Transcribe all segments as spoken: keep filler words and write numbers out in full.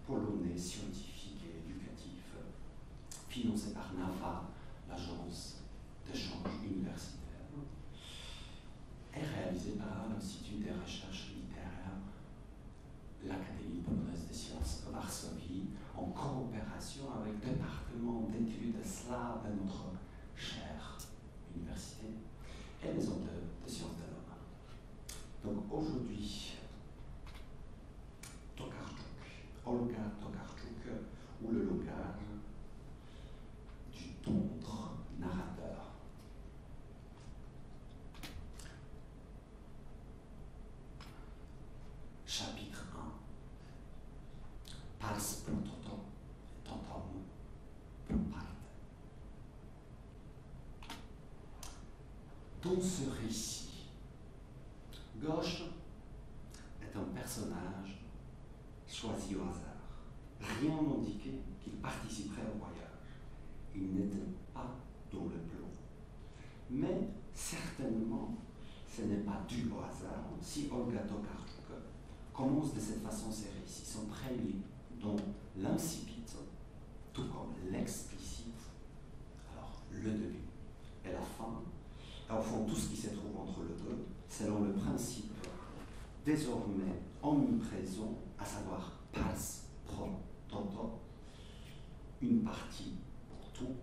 polonais scientifique et éducatif, financé par NAFA, l'agence d'échange universitaire, est réalisé par l'Institut des recherches littéraires, l'Académie polonaise des sciences de Varsovie, en coopération avec le département d'études slaves de notre chère université et maison de, de sciences de l'homme. Donc aujourd'hui, Tokarczuk, Olga Tokarczuk, ou le langage du tendre narrateur. Chapitre un. Pars pro toto, totom pro parte. Dans ce récit, Gauche est un personnage choisi au hasard. Rien n'indiquait qu'il participerait au voyage. Il n'était pas dans le plan. Mais certainement, ce n'est pas dû au hasard si Olga Tokarczuk commence de cette façon ses récits. Sont très libres, dont l'incipit, tout comme l'explicite, alors le début et la fin, et au fond tout ce qui se trouve entre les deux, selon le principe désormais omniprésent, à savoir pars pro toto, une partie pour tout,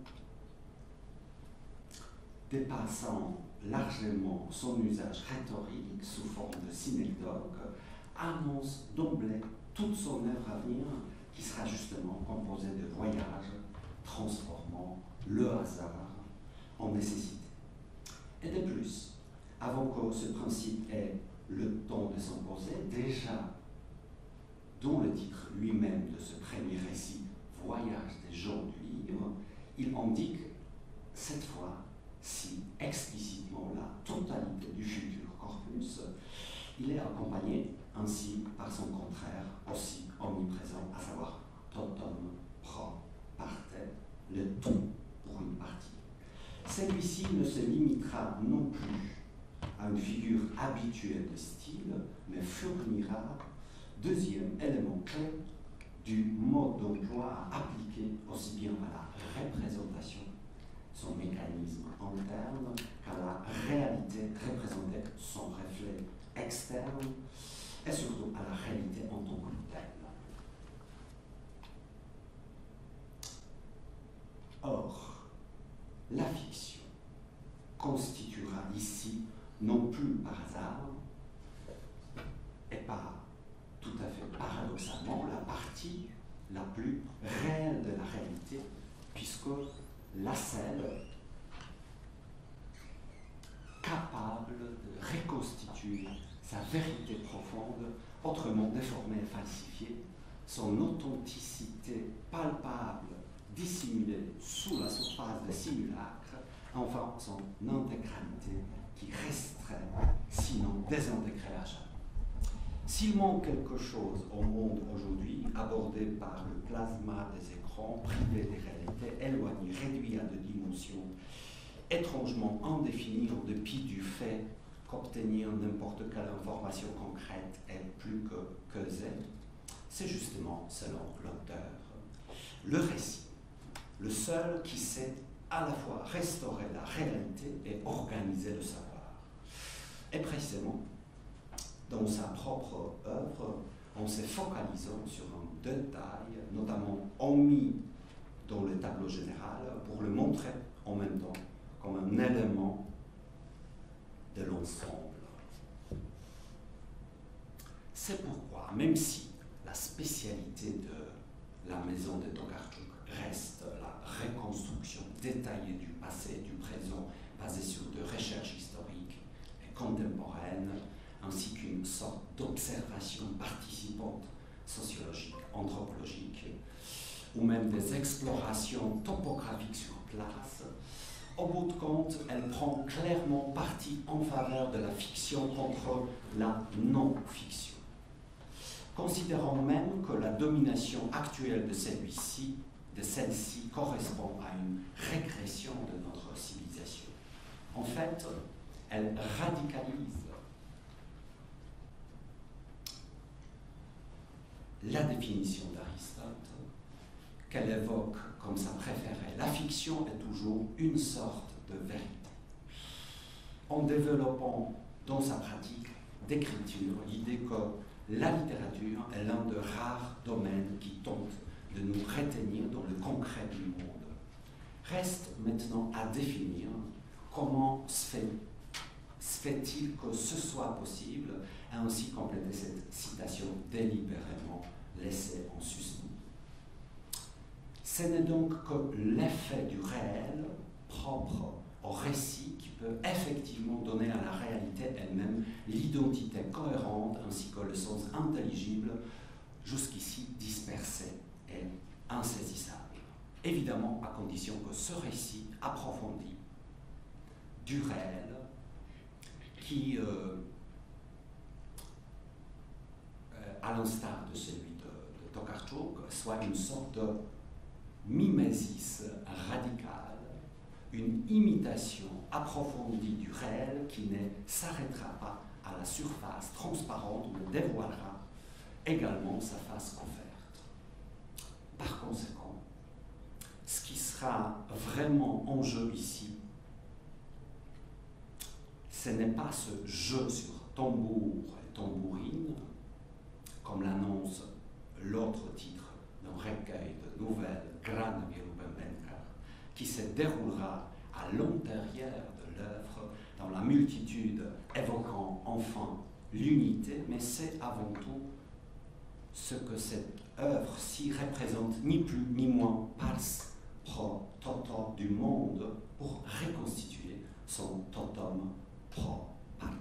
dépassant largement son usage rhétorique sous forme de synecdoque, annonce d'emblée toute son œuvre à venir qui sera justement composée de voyages transformant le hasard en nécessité. Et de plus, avant que ce principe ait le temps de s'imposer, déjà dans le titre lui-même de ce premier récit, Voyage des gens du livre, il indique cette fois si explicitement la totalité du futur corpus. Il est accompagné ainsi par son contraire aussi omniprésent, à savoir totum pro parte, le tout pour une partie. Celui-ci ne se limitera non plus à une figure habituelle de style, mais fournira, deuxième élément clé, du mode d'emploi à appliquer aussi bien à la représentation, son mécanisme interne, qu'à la réalité représentée, son reflet externe, et surtout à la réalité en tant que telle. Or, la fiction constituera ici, non plus par hasard, et pas tout à fait paradoxalement, la partie la plus réelle de la réalité, puisque la seule capable de reconstituer sa vérité profonde, autrement déformée et falsifiée, son authenticité palpable, dissimulée sous la surface de simulacre, enfin son intégralité qui resterait, sinon désintégrée à jamais. S'il manque quelque chose au monde aujourd'hui, abordé par le plasma des écrans, privé des réalités, éloigné, réduit à des dimensions étrangement indéfinies en dépit du fait qu'obtenir n'importe quelle information concrète est plus que causé, c'est justement, selon l'auteur, le récit, le seul qui sait à la fois restaurer la réalité et organiser le savoir. Et précisément, dans sa propre œuvre, en se focalisant sur un détail, notamment omis dans le tableau général, pour le montrer en même temps comme un élément de l'ensemble. C'est pourquoi, même si la spécialité de la maison de Tokarczuk reste la reconstruction détaillée du passé et du présent, basée sur des recherches historiques et contemporaines, ainsi qu'une sorte d'observation participante sociologique, anthropologique, ou même des explorations topographiques sur place, au bout de compte, elle prend clairement parti en faveur de la fiction contre la non-fiction. Considérant même que la domination actuelle de celui-ci, de celle-ci, correspond à une régression de notre civilisation. En fait, elle radicalise la définition d'Aristote, qu'elle évoque comme sa préférée. La fiction est toujours une sorte de vérité. En développant dans sa pratique d'écriture l'idée que la littérature est l'un des rares domaines qui tente de nous retenir dans le concret du monde. Reste maintenant à définir comment se fait, se fait-il que ce soit possible, et ainsi compléter cette citation délibérément laissée en suspens. Ce n'est donc que l'effet du réel propre au récit qui peut effectivement donner à la réalité elle-même l'identité cohérente ainsi que le sens intelligible jusqu'ici dispersé et insaisissable. Évidemment, à condition que ce récit approfondi du réel, qui, euh, euh, à l'instar de celui de, de Tokarczuk, soit une sorte de mimésis radicale, une imitation approfondie du réel qui ne s'arrêtera pas à la surface transparente, mais dévoilera également sa face offerte. Par conséquent, ce qui sera vraiment en jeu ici, ce n'est pas ce jeu sur tambour et tambourine, comme l'annonce l'autre titre d'un recueil de nouvelles Grane Rubenbenker, qui se déroulera à l'intérieur de l'œuvre, dans la multitude évoquant enfin l'unité, mais c'est avant tout ce que cette œuvre-ci représente, ni plus ni moins, pars pro toto du monde, pour reconstituer son totum pro parte.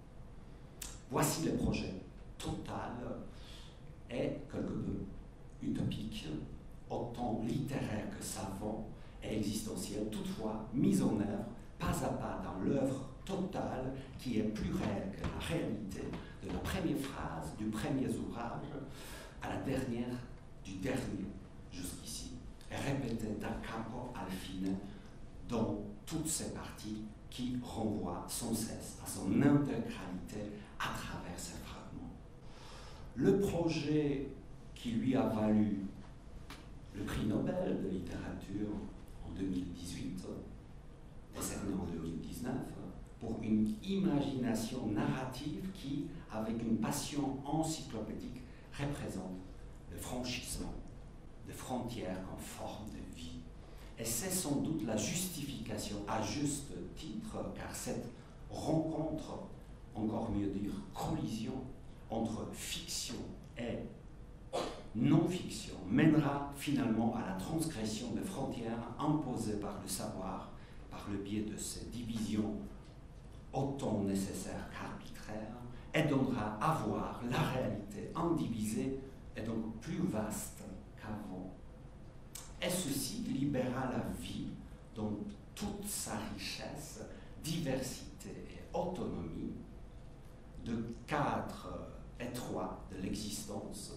Voici le projet total et quelque peu utopique, autant littéraire que savant et existentiel, toutefois mis en œuvre pas à pas dans l'œuvre totale qui est plus réelle que la réalité, de la première phrase du premier ouvrage à la dernière du dernier jusqu'ici, répétée da capo al fine dans toutes ces parties qui renvoient sans cesse à son intégralité à travers ces fragments. Le projet qui lui a valu le prix Nobel de littérature en deux mille dix-huit, décerné en deux mille dix-neuf, pour une imagination narrative qui, avec une passion encyclopédique, représente le franchissement de frontières en forme de vie. Et c'est sans doute la justification à juste titre, car cette rencontre, encore mieux dire collision, entre fiction et non-fiction mènera finalement à la transgression des frontières imposées par le savoir, par le biais de ces divisions autant nécessaires qu'arbitraires, et donnera à voir la réalité indivisée et donc plus vaste qu'avant. Et ceci libérera la vie dans toute sa richesse, diversité et autonomie de cadres étroits de l'existence,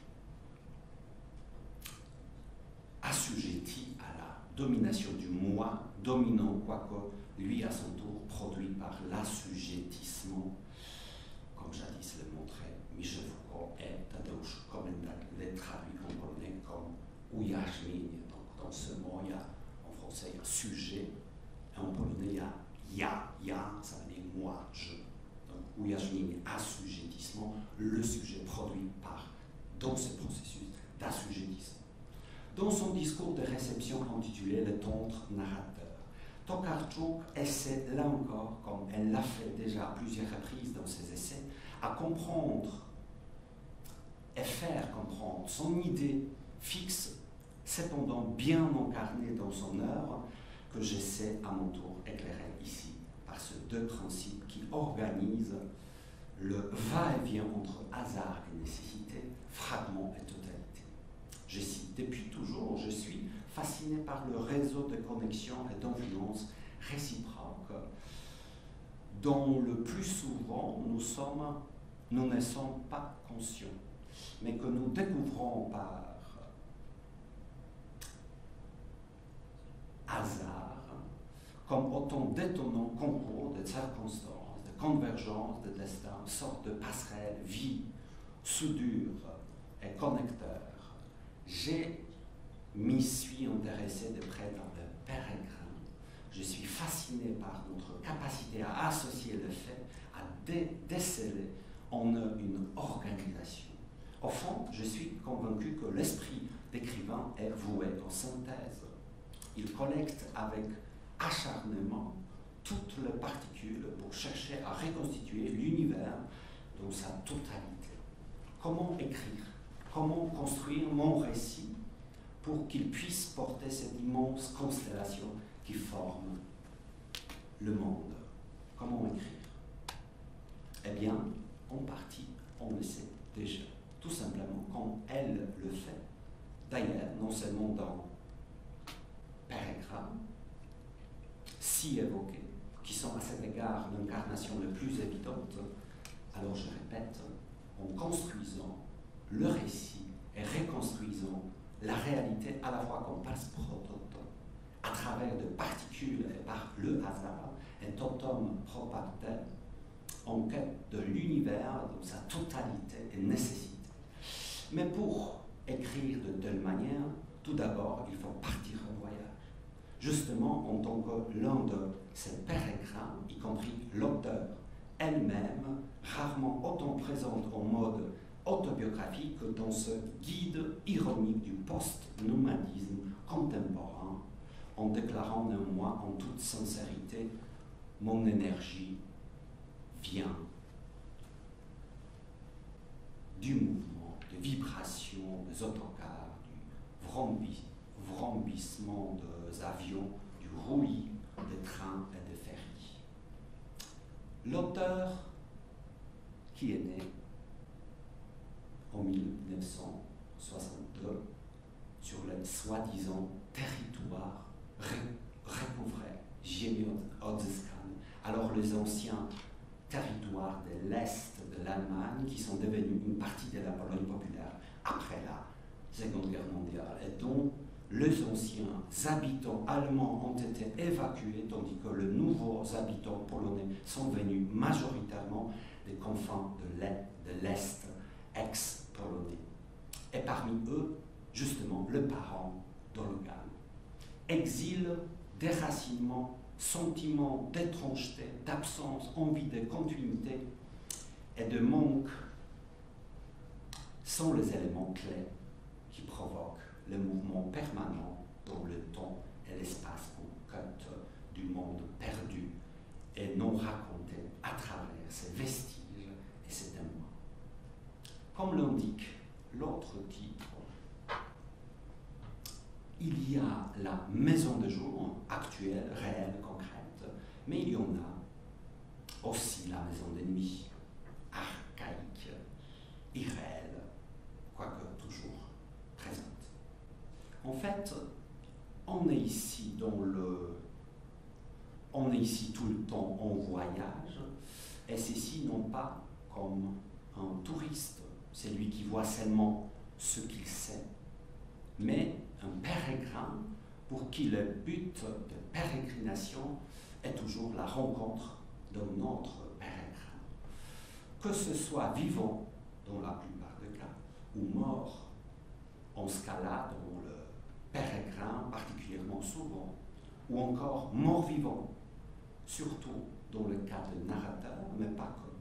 assujetti à la domination du moi, dominant quoique lui à son tour produit par l'assujettissement, comme jadis le montrait Michel Foucault et Tadeusz Komendak, les traduits en polonais comme ujarzmienie. Donc dans ce mot, il y a en français il y a sujet, et en polonais il y a ja, ja, ça veut dire moi, je. Donc ujarzmienie, assujettissement, le sujet produit par, dans ce processus d'assujettissement. Dans son discours de réception intitulé Le tendre narrateur, Tokarczuk essaie, là encore, comme elle l'a fait déjà à plusieurs reprises dans ses essais, à comprendre et faire comprendre son idée fixe, cependant bien incarnée dans son œuvre, que j'essaie à mon tour éclairer ici par ces deux principes qui organisent le va-et-vient entre hasard et nécessité, fragment et totalité. Je cite, depuis toujours, je suis fasciné par le réseau de connexions et d'influences réciproques dont le plus souvent nous, sommes, nous ne sommes pas conscients, mais que nous découvrons par hasard, comme autant d'étonnants concours de circonstances, de convergences de destin, sorte de passerelle, vie, soudure, et connecteur, j'ai m'y suis intéressé de près dans le Pérégrine. Je suis fasciné par notre capacité à associer le fait, à dé déceler en eux une organisation. Au fond, je suis convaincu que l'esprit d'écrivain est voué aux synthèses. Il collecte avec acharnement toutes les particules pour chercher à reconstituer l'univers dans sa totalité. Comment écrire? Comment construire mon récit pour qu'il puisse porter cette immense constellation qui forme le monde? Comment écrire? Eh bien, en partie, on le sait déjà, tout simplement quand elle le fait. D'ailleurs, non seulement dans Pérégrine, si évoqué, qui sont à cet égard l'incarnation la plus évidente, alors je répète, en construisant le récit et reconstruisant la réalité à la fois comme passe-prototype, à travers de particules et par le hasard, et totum proparte, en quête de l'univers dans sa totalité et nécessité. Mais pour écrire de telle manière, tout d'abord, il faut partir en voyage. Justement, en tant que l'un de ces pérégrins, y compris l'auteur elle-même, rarement autant présente en mode autobiographique que dans ce guide ironique du post-nomadisme contemporain, en déclarant néanmoins en toute sincérité « Mon énergie vient du mouvement, de vibration des autocars, du vrombis, vrombissement des avions, du roulis des trains et des ferries. » L'auteur qui est né en mille neuf cent soixante-deux sur le soi-disant territoire recouvré, Ziemian-Odzyskane, alors les anciens territoires de l'Est de l'Allemagne qui sont devenus une partie de la Pologne populaire après la Seconde Guerre mondiale et dont les anciens habitants allemands ont été évacués tandis que les nouveaux habitants polonais sont venus majoritairement des confins de l'Est ex-polonais. Et parmi eux, justement, le parent d'Olga. Exil, déracinement, sentiment d'étrangeté, d'absence, envie de continuité et de manque sont les éléments clés qui provoquent le mouvement permanent dans le temps et l'espace en quête du monde perdu et non raconté à travers ses vestiges et ses témoins. Comme l'indique l'autre titre, il y a la maison de jour actuelle, réelle, concrète, mais il y en a aussi la maison de nuit, archaïque, irréelle, quoique toujours présente. En fait, on est ici dans le, on est ici tout le temps en voyage, et ceci non pas comme un touriste, c'est lui qui voit seulement ce qu'il sait, mais un pérégrin pour qui le but de pérégrination est toujours la rencontre d'un autre pérégrin. Que ce soit vivant dans la plupart des cas, ou mort, en ce cas-là dans le pérégrin particulièrement souvent, ou encore mort-vivant, surtout dans le cas de narrateur, mais pas que.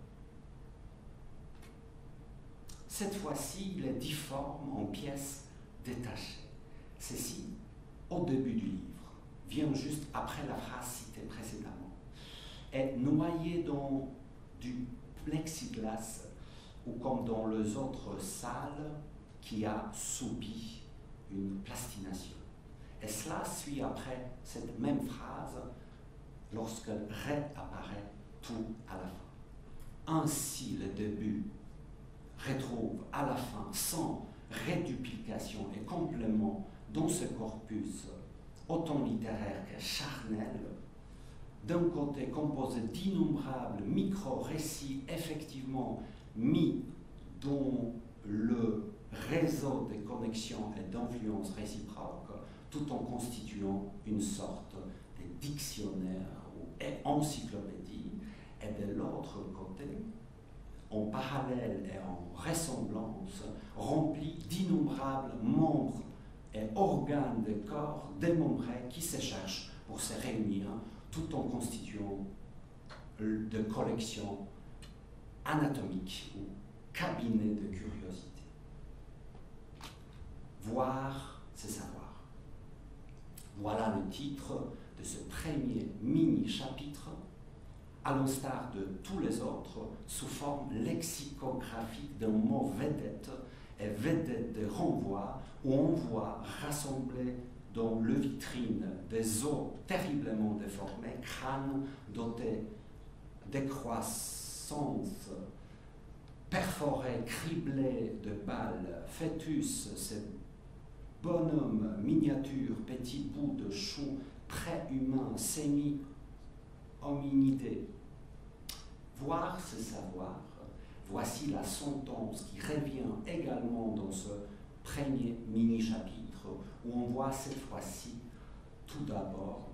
Cette fois-ci, il est difforme en pièces détachées. Ceci, au début du livre, vient juste après la phrase citée précédemment, est noyé dans du plexiglas ou comme dans les autres salles qui a subi une plastination. Et cela suit après cette même phrase lorsque réapparaît tout à la fin. Ainsi, le début retrouve à la fin, sans réduplication et complément, dans ce corpus autant littéraire que charnel, d'un côté composé d'innombrables micro-récits effectivement mis dans le réseau de connexions et d'influences réciproques, tout en constituant une sorte de dictionnaire ou encyclopédie, et de l'autre côté, en parallèle et en ressemblance, rempli d'innombrables membres et organes de corps démembrés qui se cherchent pour se réunir tout en constituant de collections anatomiques ou cabinets de curiosité. Voir, c'est savoir. Voilà le titre de ce premier mini-chapitre, à l'instar de tous les autres, sous forme lexicographique d'un mot vedette et vedette de renvoi, où on voit rassemblés dans le vitrine des os terriblement déformés, crânes dotés d'excroissances perforés, criblés de balles, fœtus, ces bonhommes miniatures, petits bouts de chou pré-humains, semi-hominidés. Voir, c'est savoir. Voici la sentence qui revient également dans ce premier mini-chapitre, où on voit cette fois-ci tout d'abord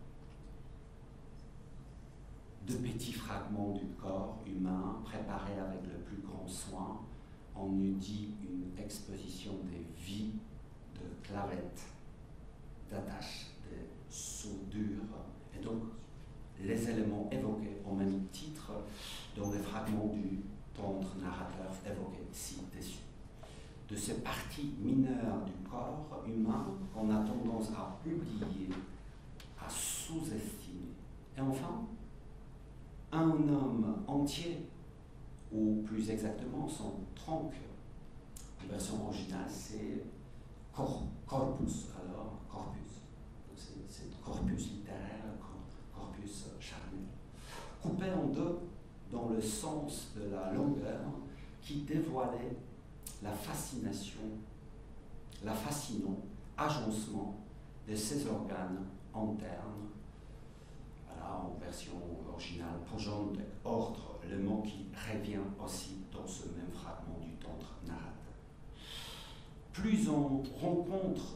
de petits fragments du corps humain préparés avec le plus grand soin. On nous dit une exposition des vies de clavettes, d'attaches, de soudures, et donc les éléments évoqués au même titre dans les fragments du tendre narrateur évoqué ci-dessus. De ces parties mineures du corps humain qu'on a tendance à oublier, à sous-estimer. Et enfin, un homme entier, ou plus exactement son tronc. La version originale, c'est cor corpus, alors corpus. C'est corpus littéraire, corpus charnel. Coupé en deux dans le sens de la longueur qui dévoilait la fascination, la fascinant agencement de ces organes internes. Voilà, en version originale, projon ordre, le mot qui revient aussi dans ce même fragment du tendre narrateur. Plus on rencontre,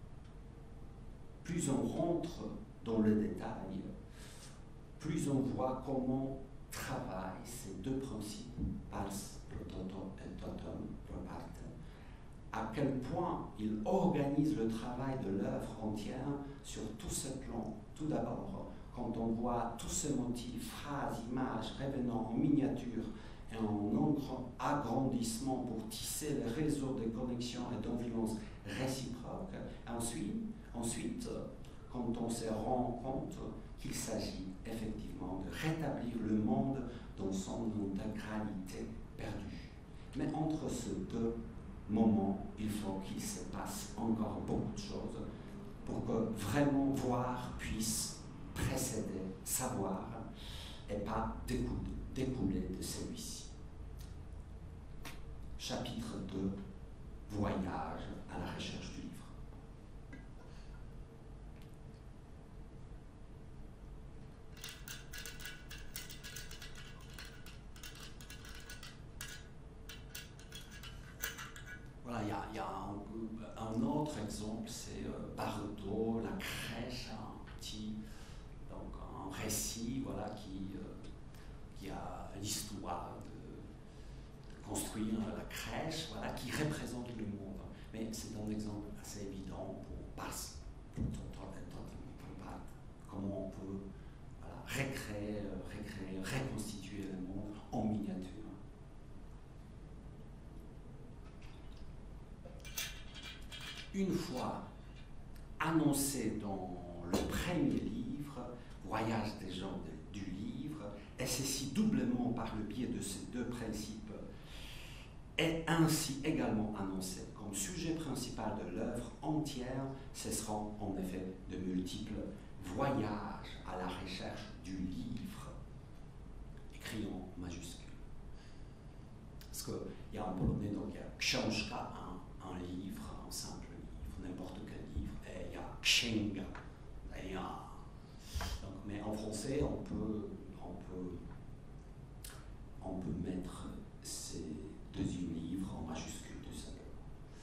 plus on rentre dans le détail, plus on voit comment travaillent ces deux principes, pars pro toto et totum pro parte, à quel point il organise le travail de l'œuvre entière sur tous ces plans. Tout d'abord, quand on voit tous ces motifs, phrases, images revenant en miniature et en agrandissement pour tisser le réseau de connexions et d'influence réciproques. Ensuite, ensuite, quand on se rend compte qu'il s'agit effectivement de rétablir le monde dans son intégralité perdue. Mais entre ces deux moments, il faut qu'il se passe encore beaucoup de choses pour que vraiment voir puisse précéder savoir et pas découler, découler de celui-ci. Chapitre deux, voyage à la recherche du livre. Voilà, il y a, y a un, un autre exemple, c'est euh, Bardo, la crèche, un petit, donc un récit, voilà, qui, euh, qui a l'histoire de, de construire la crèche, voilà, qui représente le monde. Mais c'est un exemple assez évident pour passer, comment on peut voilà, recréer, recréer, reconstituer le monde en miniature. Une fois annoncé dans le premier livre, Voyage des gens de, du livre, et ceci doublement par le biais de ces deux principes, est ainsi également annoncé comme sujet principal de l'œuvre entière, ce seront en effet de multiples voyages à la recherche du livre, écrit en majuscule. Parce qu'il y a en polonais, donc il y a książka, un, un livre, un simple n'importe quel livre, et il y a księga, et il y a... Donc, mais en français, on peut, on peut, on peut mettre ces deux livres en majuscule, tout simplement.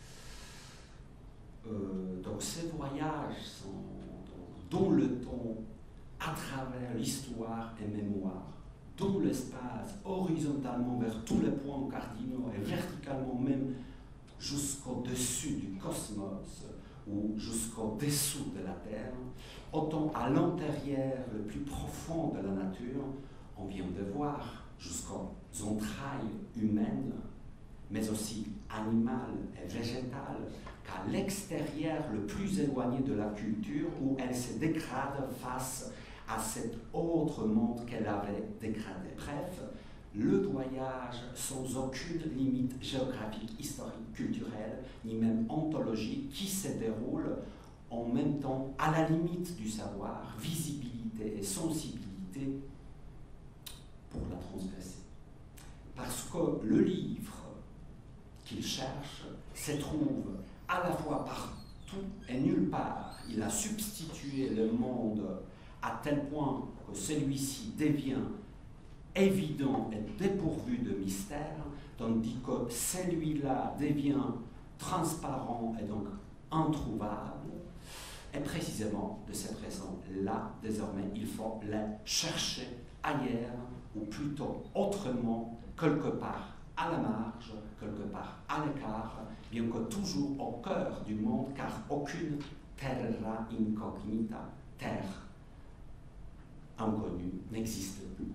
Euh, donc ces voyages sont donc, dans le temps, à travers l'histoire et mémoire dans l'espace, horizontalement vers tous les points cardinaux et verticalement même jusqu'au-dessus du cosmos ou jusqu'au-dessous de la Terre, autant à l'intérieur le plus profond de la nature, on vient de voir, jusqu'aux entrailles humaines, mais aussi animales et végétales, qu'à l'extérieur le plus éloigné de la culture, où elle se dégrade face à cet autre monde qu'elle avait dégradé. Bref, le voyage sans aucune limite géographique, historique, culturelle, ni même ontologique, qui se déroule en même temps à la limite du savoir, visibilité et sensibilité pour la transgresser. Parce que le livre qu'il cherche se trouve à la fois partout et nulle part. Il a substitué le monde à tel point que celui-ci devient évident et dépourvu de mystère, tandis que celui-là devient transparent et donc introuvable. Et précisément de cette raison-là, désormais, il faut la chercher ailleurs, ou plutôt autrement, quelque part à la marge, quelque part à l'écart, bien que toujours au cœur du monde, car aucune terra incognita, terre inconnue, n'existe plus.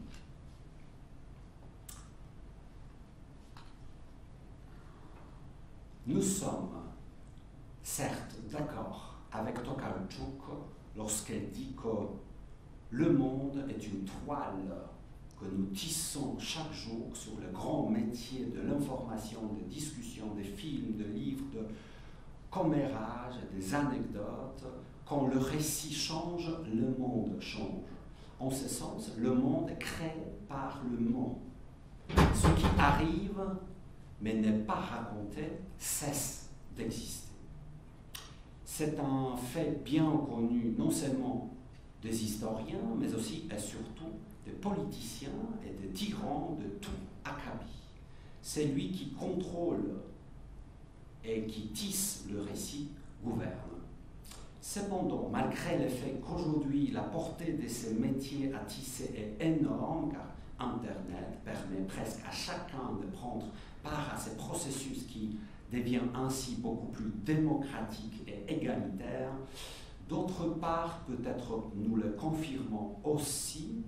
Nous sommes certes d'accord avec Tokarczuk lorsqu'elle dit que le monde est une toile que nous tissons chaque jour sur le grand métier de l'information, de discussion, des films, de livres, de commérages, des anecdotes. Quand le récit change, le monde change. En ce sens, le monde est créé par le monde. Ce qui arrive, mais n'est pas raconté, cesse d'exister. C'est un fait bien connu, non seulement des historiens, mais aussi et surtout des politiciens et des tyrans de tout acabit. C'est lui qui contrôle et qui tisse le récit, gouverne. Cependant, malgré le fait qu'aujourd'hui la portée de ces métiers à tisser est énorme, car Internet permet presque à chacun de prendre part à ces processus qui devient ainsi beaucoup plus démocratique et égalitaire, d'autre part, peut-être nous le confirmons aussi,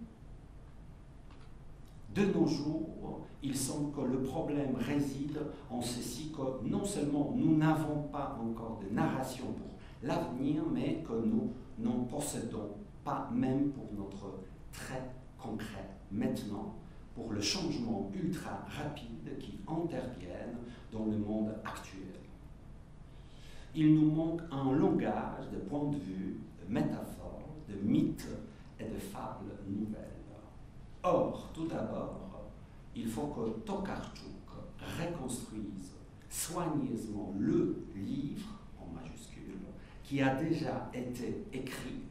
de nos jours, il semble que le problème réside en ceci que non seulement nous n'avons pas encore de narration pour l'avenir, mais que nous n'en possédons pas même pour notre très concret maintenant, pour le changement ultra rapide qui intervienne dans le monde actuel. Il nous manque un langage de points de vue, de métaphores, de mythes et de fables nouvelles. Or, tout d'abord, il faut que Tokarczuk reconstruise soigneusement le livre, en majuscule, qui a déjà été écrit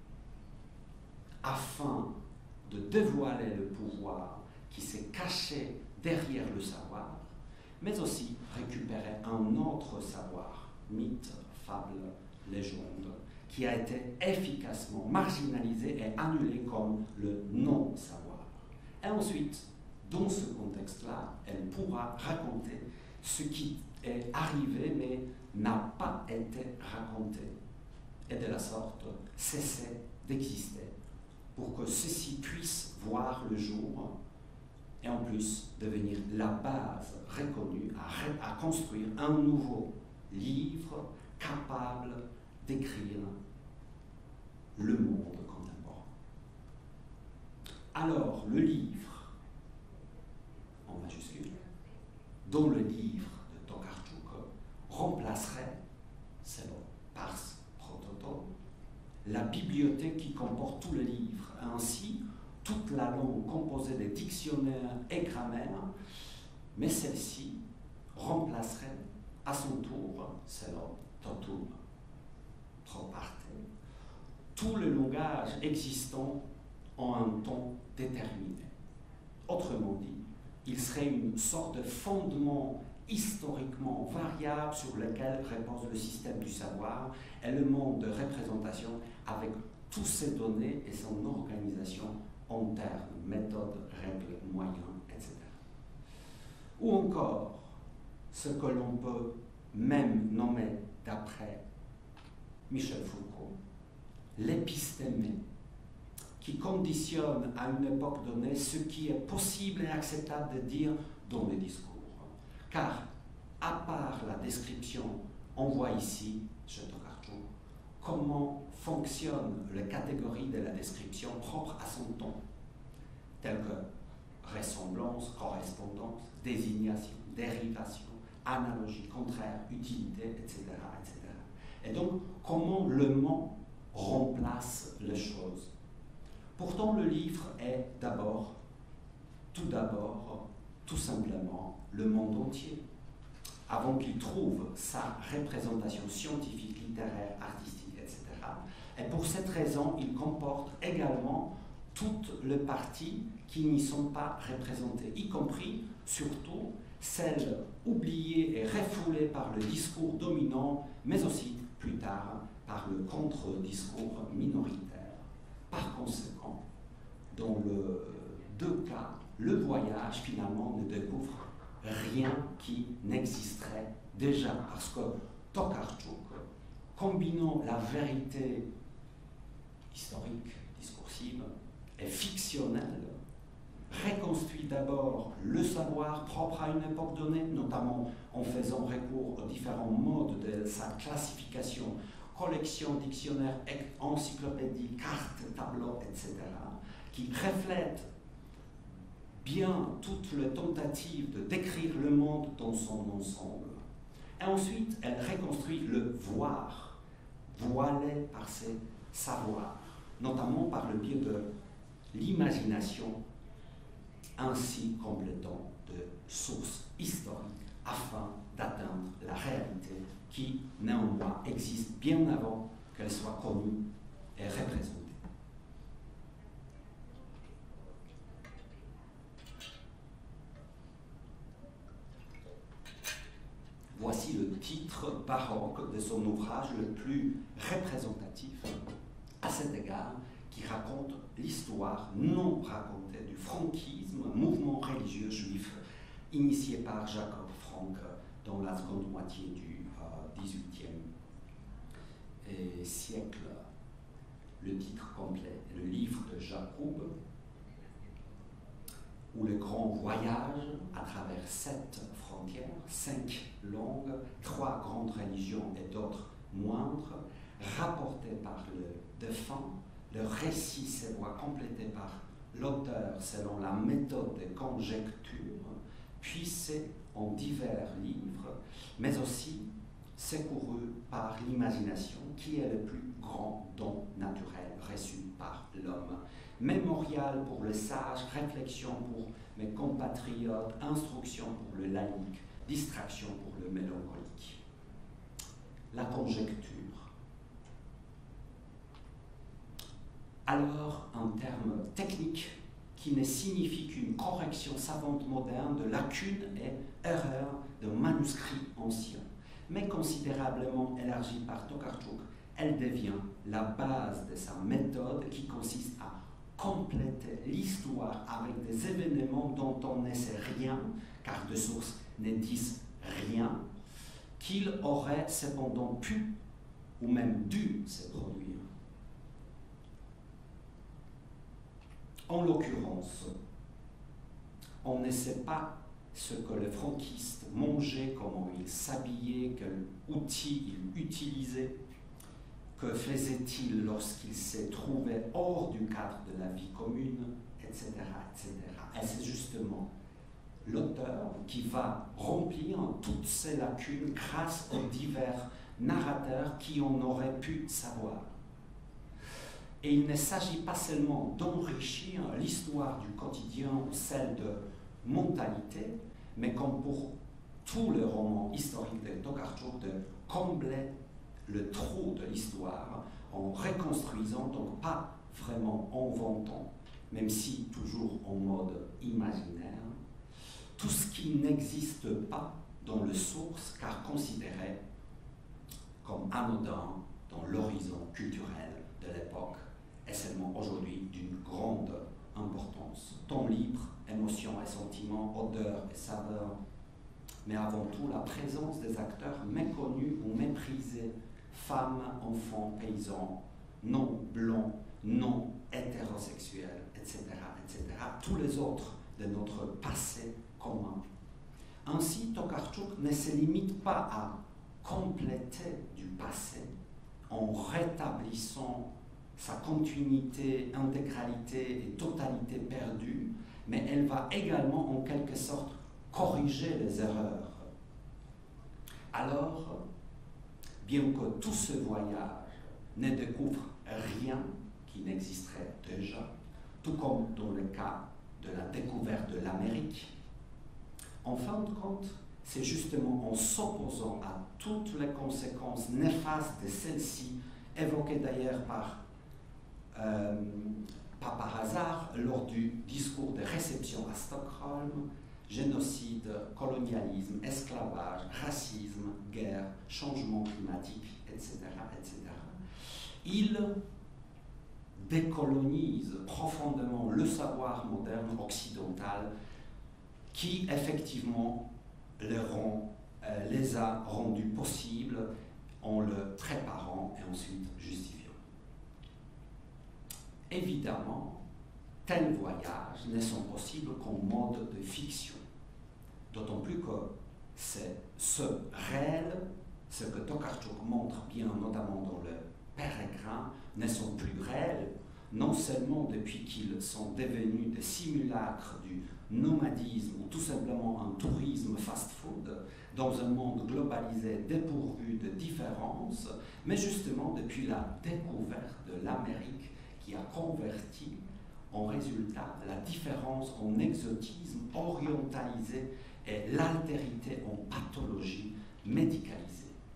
afin de dévoiler le pouvoir qui s'est caché derrière le savoir, mais aussi récupérer un autre savoir, mythe, fable, légende, qui a été efficacement marginalisé et annulé comme le non-savoir. Et ensuite, dans ce contexte-là, elle pourra raconter ce qui est arrivé mais n'a pas été raconté, et de la sorte cesser d'exister, pour que ceci puisse voir le jour et en plus devenir la base reconnue à, à construire un nouveau livre capable d'écrire le monde contemporain. Alors, le livre, en majuscule, dont le livre de Tokarczuk remplacerait, selon Pars Prototo, la bibliothèque qui comporte tous les livres, ainsi toute la langue composée de dictionnaires et grammaires, mais celle-ci remplacerait à son tour, selon Totum Pro Parte, tout le langage existant en un temps déterminé. Autrement dit, il serait une sorte de fondement historiquement variable sur lequel repose le système du savoir et le monde de représentation avec toutes ses données et son organisation en termes, méthodes, règles, moyens, et cetera. Ou encore, ce que l'on peut même nommer, d'après Michel Foucault, l'épistémé, qui conditionne à une époque donnée ce qui est possible et acceptable de dire dans le discours. Car, à part la description, on voit ici, chez Tokarczuk, comment fonctionne la catégorie de la description propre à son ton, telle que ressemblance, correspondance, désignation, dérivation, analogie, contraire, utilité, et cetera, et cetera. Et donc, comment le mot remplace les choses. Pourtant, le livre est d'abord, tout d'abord, tout simplement, le monde entier, avant qu'il trouve sa représentation scientifique, littéraire, artistique, et cetera. Et pour cette raison, il comporte également toutes les parties qui n'y sont pas représentées, y compris, surtout, celles oubliées et refoulées par le discours dominant, mais aussi, plus tard, par le contre-discours minoritaire. Par conséquent, dans les deux cas, le voyage, finalement, ne découvre rien qui n'existerait déjà, parce que Tokarczuk, combinant la vérité historique, discursive et fictionnelle, reconstruit d'abord le savoir propre à une époque donnée, notamment en faisant recours aux différents modes de sa classification, collection, dictionnaire, encyclopédie, cartes, tableaux, et cetera, qui reflètent bien toutes les tentatives de décrire le monde dans son ensemble. Et ensuite, elle reconstruit le voir, voilé par ses savoirs, notamment par le biais de l'imagination, ainsi complétant de sources historiques afin d'atteindre la réalité qui, néanmoins, existe bien avant qu'elle soit connue et représentée. Voici le titre baroque de son ouvrage le plus représentatif à cet égard, qui raconte l'histoire non racontée du franquisme, mouvement religieux juif initié par Jacob Frank dans la seconde moitié du dix-huitième euh, siècle. Le titre complet est le livre de Jacob, ou le grand voyage à travers sept frontières, cinq langues, trois grandes religions et d'autres moindres, rapporté par le défunt. Le récit se voit complété par l'auteur selon la méthode de conjecture, puisé en divers livres, mais aussi secouru par l'imagination, qui est le plus grand don naturel reçu par l'homme. Mémorial pour le sage, réflexion pour mes compatriotes, instruction pour le laïc, distraction pour le mélancolique. La conjecture. Alors, un terme technique qui ne signifie qu'une correction savante moderne de lacunes et erreurs de manuscrits anciens, mais considérablement élargie par Tokarczuk, elle devient la base de sa méthode qui consiste à compléter l'histoire avec des événements dont on ne sait rien, car de sources ne disent rien, qu'il aurait cependant pu ou même dû se produire. En l'occurrence, on ne sait pas ce que les franquistes mangeaient, comment ils s'habillaient, quels outils ils utilisaient, que faisait-il lorsqu'il s'est trouvé hors du cadre de la vie commune, et cetera, et cetera. Et c'est justement l'auteur qui va remplir toutes ces lacunes grâce aux divers narrateurs qui en auraient pu savoir. Et il ne s'agit pas seulement d'enrichir l'histoire du quotidien ou celle de mentalité, mais comme pour tous les romans historiques de Tokarczuk, de combler le trou de l'histoire en reconstruisant, donc pas vraiment en inventant, même si toujours en mode imaginaire, tout ce qui n'existe pas dans le source, car considéré comme anodin dans l'horizon culturel de l'époque, est seulement aujourd'hui d'une grande importance. Temps libre, émotions et sentiments, odeurs et saveurs, mais avant tout la présence des acteurs méconnus ou méprisés, femmes, enfants, paysans, non blancs, non hétérosexuels, et cetera, et cetera, tous les autres de notre passé commun. Ainsi, Tokarczuk ne se limite pas à compléter du passé en rétablissant sa continuité, intégralité et totalité perdue, mais elle va également en quelque sorte corriger les erreurs. Alors, bien que tout ce voyage ne découvre rien qui n'existerait déjà, tout comme dans le cas de la découverte de l'Amérique, en fin de compte, c'est justement en s'opposant à toutes les conséquences néfastes de celle-ci, évoquées d'ailleurs par, euh, pas par hasard lors du discours de réception à Stockholm, génocide, colonialisme, esclavage, racisme, guerre, changement climatique, et cetera, et cetera. Il décolonise profondément le savoir moderne occidental qui effectivement les, rend, euh, les a rendus possibles en le préparant et ensuite justifiant. Évidemment, tels voyages ne sont possibles qu'en mode de fiction, d'autant plus que c'est ce réel, ce que Tokarczuk montre bien notamment dans le Pérégrin, ne sont plus réels, non seulement depuis qu'ils sont devenus des simulacres du nomadisme ou tout simplement un tourisme fast-food dans un monde globalisé dépourvu de différences, mais justement depuis la découverte de l'Amérique qui a converti en résultat la différence en exotisme orientalisé et l'altérité en pathologie médicalisée.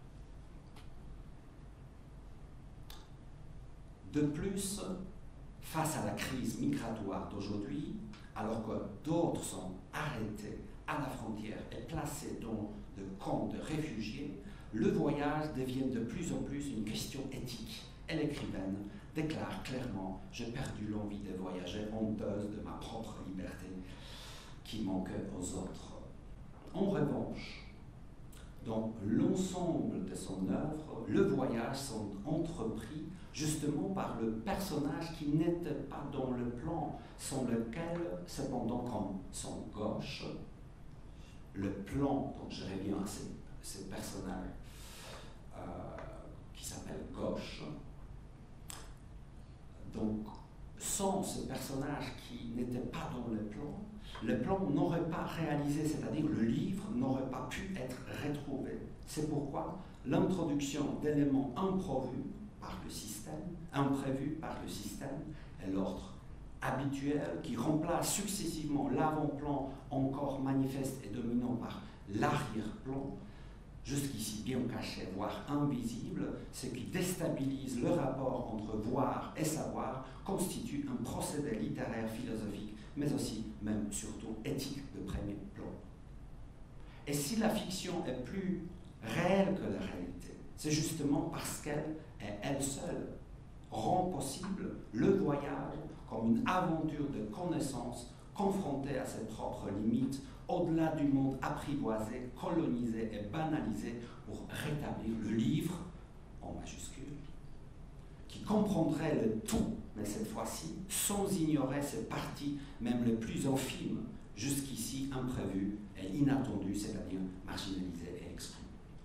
De plus, face à la crise migratoire d'aujourd'hui, alors que d'autres sont arrêtés à la frontière et placés dans de camps de réfugiés, le voyage devient de plus en plus une question éthique. Et l'écrivaine déclare clairement « J'ai perdu l'envie de voyager, honteuse de ma propre liberté qui manque aux autres ». En revanche, dans l'ensemble de son œuvre, le voyage sont entrepris justement par le personnage qui n'était pas dans le plan, sans lequel, cependant, comme son gauche, le plan, donc je reviens à ce, ce personnage euh, qui s'appelle Gauche, donc sans ce personnage qui n'était pas dans le plan, le plan n'aurait pas réalisé, c'est-à-dire le livre n'aurait pas pu être retrouvé. C'est pourquoi l'introduction d'éléments imprévus par le système, imprévus par le système, est l'ordre habituel qui remplace successivement l'avant-plan encore manifeste et dominant par l'arrière-plan, jusqu'ici bien caché, voire invisible, ce qui déstabilise le rapport entre voir et savoir, constitue un procédé littéraire philosophique, mais aussi, même surtout, éthique de premier plan. Et si la fiction est plus réelle que la réalité, c'est justement parce qu'elle est elle seule rend possible le voyage comme une aventure de connaissance confrontée à ses propres limites, au-delà du monde apprivoisé, colonisé et banalisé, pour rétablir le livre, en majuscule, qui comprendrait le tout, mais cette fois-ci, sans ignorer ses parties, même les plus infimes, jusqu'ici imprévues et inattendues, c'est-à-dire marginalisées et exclues.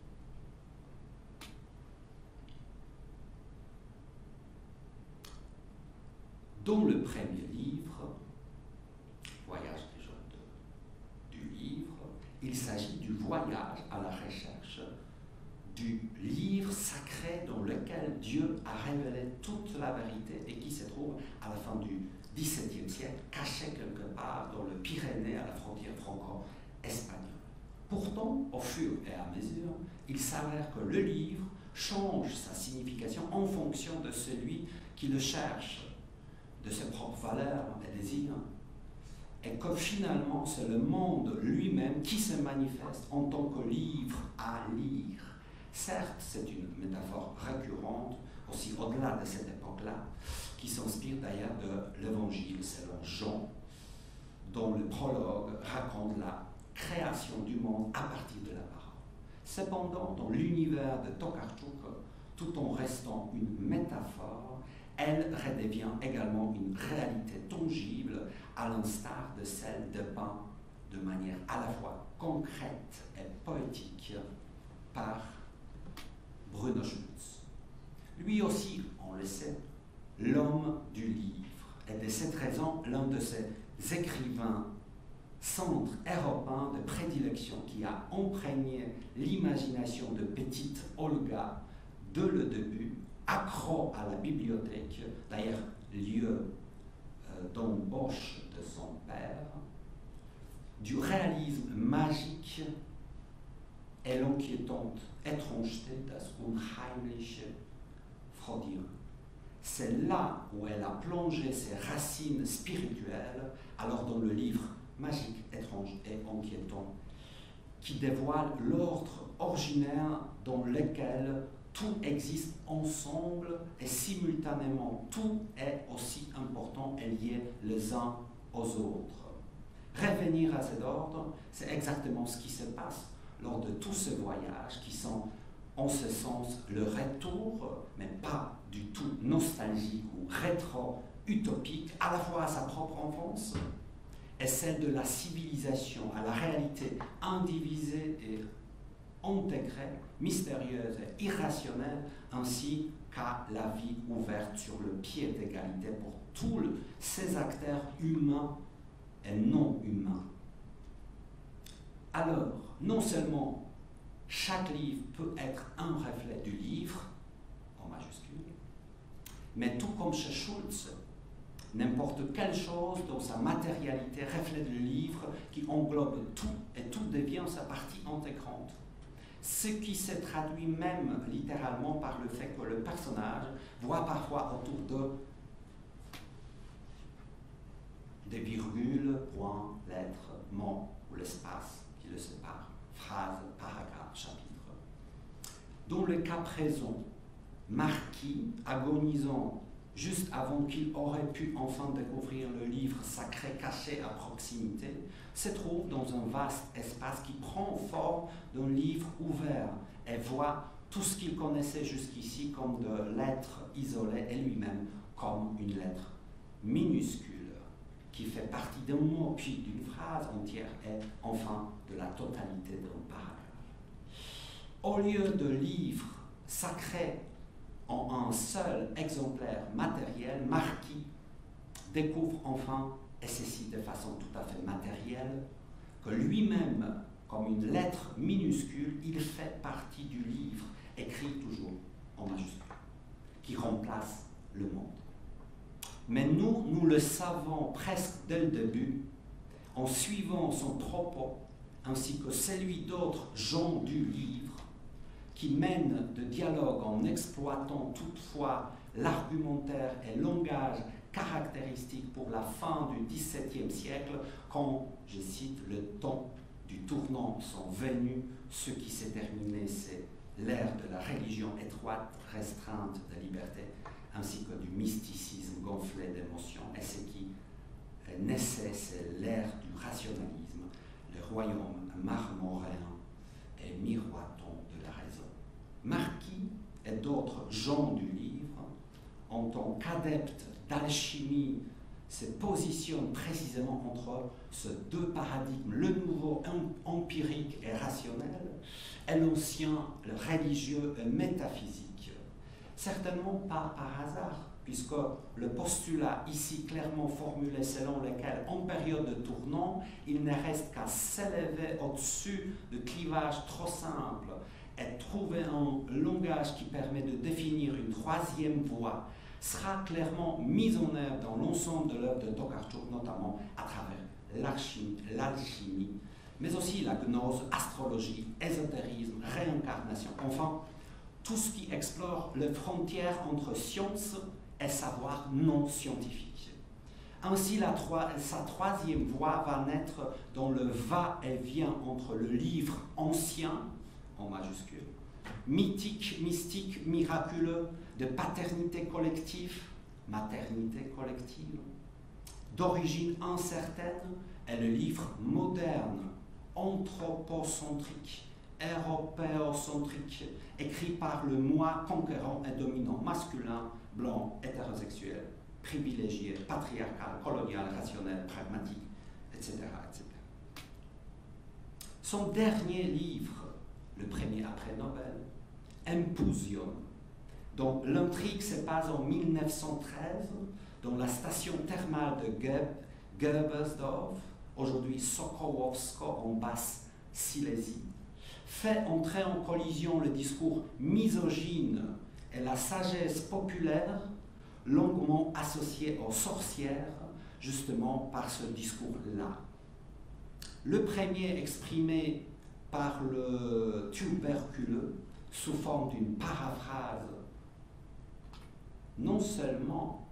Dans le premier livre, Voyage déjà de, du livre, il s'agit du voyage à la recherche du livre sacré dans lequel Dieu a révélé toute la vérité et qui se trouve à la fin du dix-septième siècle, caché quelque part dans le Pyrénées à la frontière franco-espagnole. Pourtant, au fur et à mesure, il s'avère que le livre change sa signification en fonction de celui qui le cherche, de ses propres valeurs et désirs, et que finalement c'est le monde lui-même qui se manifeste en tant que livre à lire. Certes, c'est une métaphore récurrente, aussi au-delà de cette époque-là, qui s'inspire d'ailleurs de l'Évangile selon Jean, dont le prologue raconte la création du monde à partir de la parole. Cependant, dans l'univers de Tokarczuk, tout en restant une métaphore, elle redevient également une réalité tangible, à l'instar de celle dépeinte de manière à la fois concrète et poétique par Bruno Schulz. Lui aussi, on le sait, l'homme du livre, et de cette raison, l'un de ces écrivains centres européens de prédilection qui a imprégné l'imagination de petite Olga dès le début, accro à la bibliothèque, d'ailleurs lieu euh, d'embauche de son père, du réalisme magique et l'inquiétante étrangeté das unheimliche Fraudieren. C'est là où elle a plongé ses racines spirituelles, alors dans le livre magique, étrange et inquiétant, qui dévoile l'ordre originaire dans lequel tout existe ensemble et simultanément tout est aussi important et lié les uns aux autres. Revenir à cet ordre, c'est exactement ce qui se passe lors de tous ces voyages qui sont en ce sens le retour, mais pas du tout nostalgique ou rétro-utopique, à la fois à sa propre enfance et celle de la civilisation, à la réalité indivisée et intégrée, mystérieuse et irrationnelle, ainsi qu'à la vie ouverte sur le pied d'égalité pour tous ces acteurs humains et non humains. Alors, non seulement chaque livre peut être un reflet du livre, en majuscule, mais tout comme chez Schulz, n'importe quelle chose dans sa matérialité reflète le livre qui englobe tout et tout devient sa partie intégrante. Ce qui se traduit même littéralement par le fait que le personnage voit parfois autour de des virgules, points, lettres, mots ou l'espace qui le sépare, phrases, paragraphes, chapitres. Dans le cas présent, Marquis, agonisant juste avant qu'il aurait pu enfin découvrir le livre sacré caché à proximité, se trouve dans un vaste espace qui prend forme d'un livre ouvert et voit tout ce qu'il connaissait jusqu'ici comme de lettres isolées et lui-même comme une lettre minuscule qui fait partie d'un mot puis d'une phrase entière et enfin de la totalité d'un paragraphe. Au lieu de livres sacrés en un seul exemplaire matériel, Marquis découvre enfin, et ceci de façon tout à fait matérielle, que lui-même, comme une lettre minuscule, il fait partie du livre, écrit toujours en majuscule, qui remplace le monde. Mais nous, nous le savons presque dès le début, en suivant son propos, ainsi que celui d'autres gens du livre, qui mènent de dialogue en exploitant toutefois l'argumentaire et le langage caractéristique pour la fin du dix-septième siècle, quand, je cite, le temps du tournant sont venus, ce qui s'est terminé, c'est l'ère de la religion étroite, restreinte de liberté, ainsi que du mysticisme gonflé d'émotions, et ce qui naissait, c'est l'ère du rationalisme, le royaume marmoréen et miroitant de la raison. Marquis et d'autres gens du livre, en tant qu'adeptes d'alchimie, se positionnent précisément entre ces deux paradigmes, le nouveau empirique et rationnel, et l'ancien, le religieux et métaphysique. Certainement pas par hasard, puisque le postulat ici clairement formulé selon lequel, en période de tournant, il ne reste qu'à s'élever au-dessus de clivages trop simples et trouver un langage qui permet de définir une troisième voie, sera clairement mise en œuvre dans l'ensemble de l'œuvre de Tokarczuk, notamment à travers l'alchimie, mais aussi la gnose, astrologie, ésotérisme, réincarnation, enfin, tout ce qui explore les frontières entre science et savoir non scientifique. Ainsi, la troi- sa troisième voie va naître dans le va-et-vient entre le livre ancien, en majuscule, mythique, mystique, miraculeux, de paternité collective, maternité collective. D'origine incertaine, est le livre moderne, anthropocentrique, européocentrique, écrit par le moi conquérant et dominant masculin, blanc, hétérosexuel, privilégié, patriarcal, colonial, rationnel, pragmatique, et cetera, et cetera. Son dernier livre, le premier après Nobel, Impusion, dont l'intrigue se passe en mille neuf cent treize dans la station thermale de Gebersdorf, aujourd'hui Sokołowsko en Basse-Silésie, fait entrer en collision le discours misogyne et la sagesse populaire, longuement associée aux sorcières, justement par ce discours-là. Le premier exprimé par le tuberculeux sous forme d'une paraphrase non seulement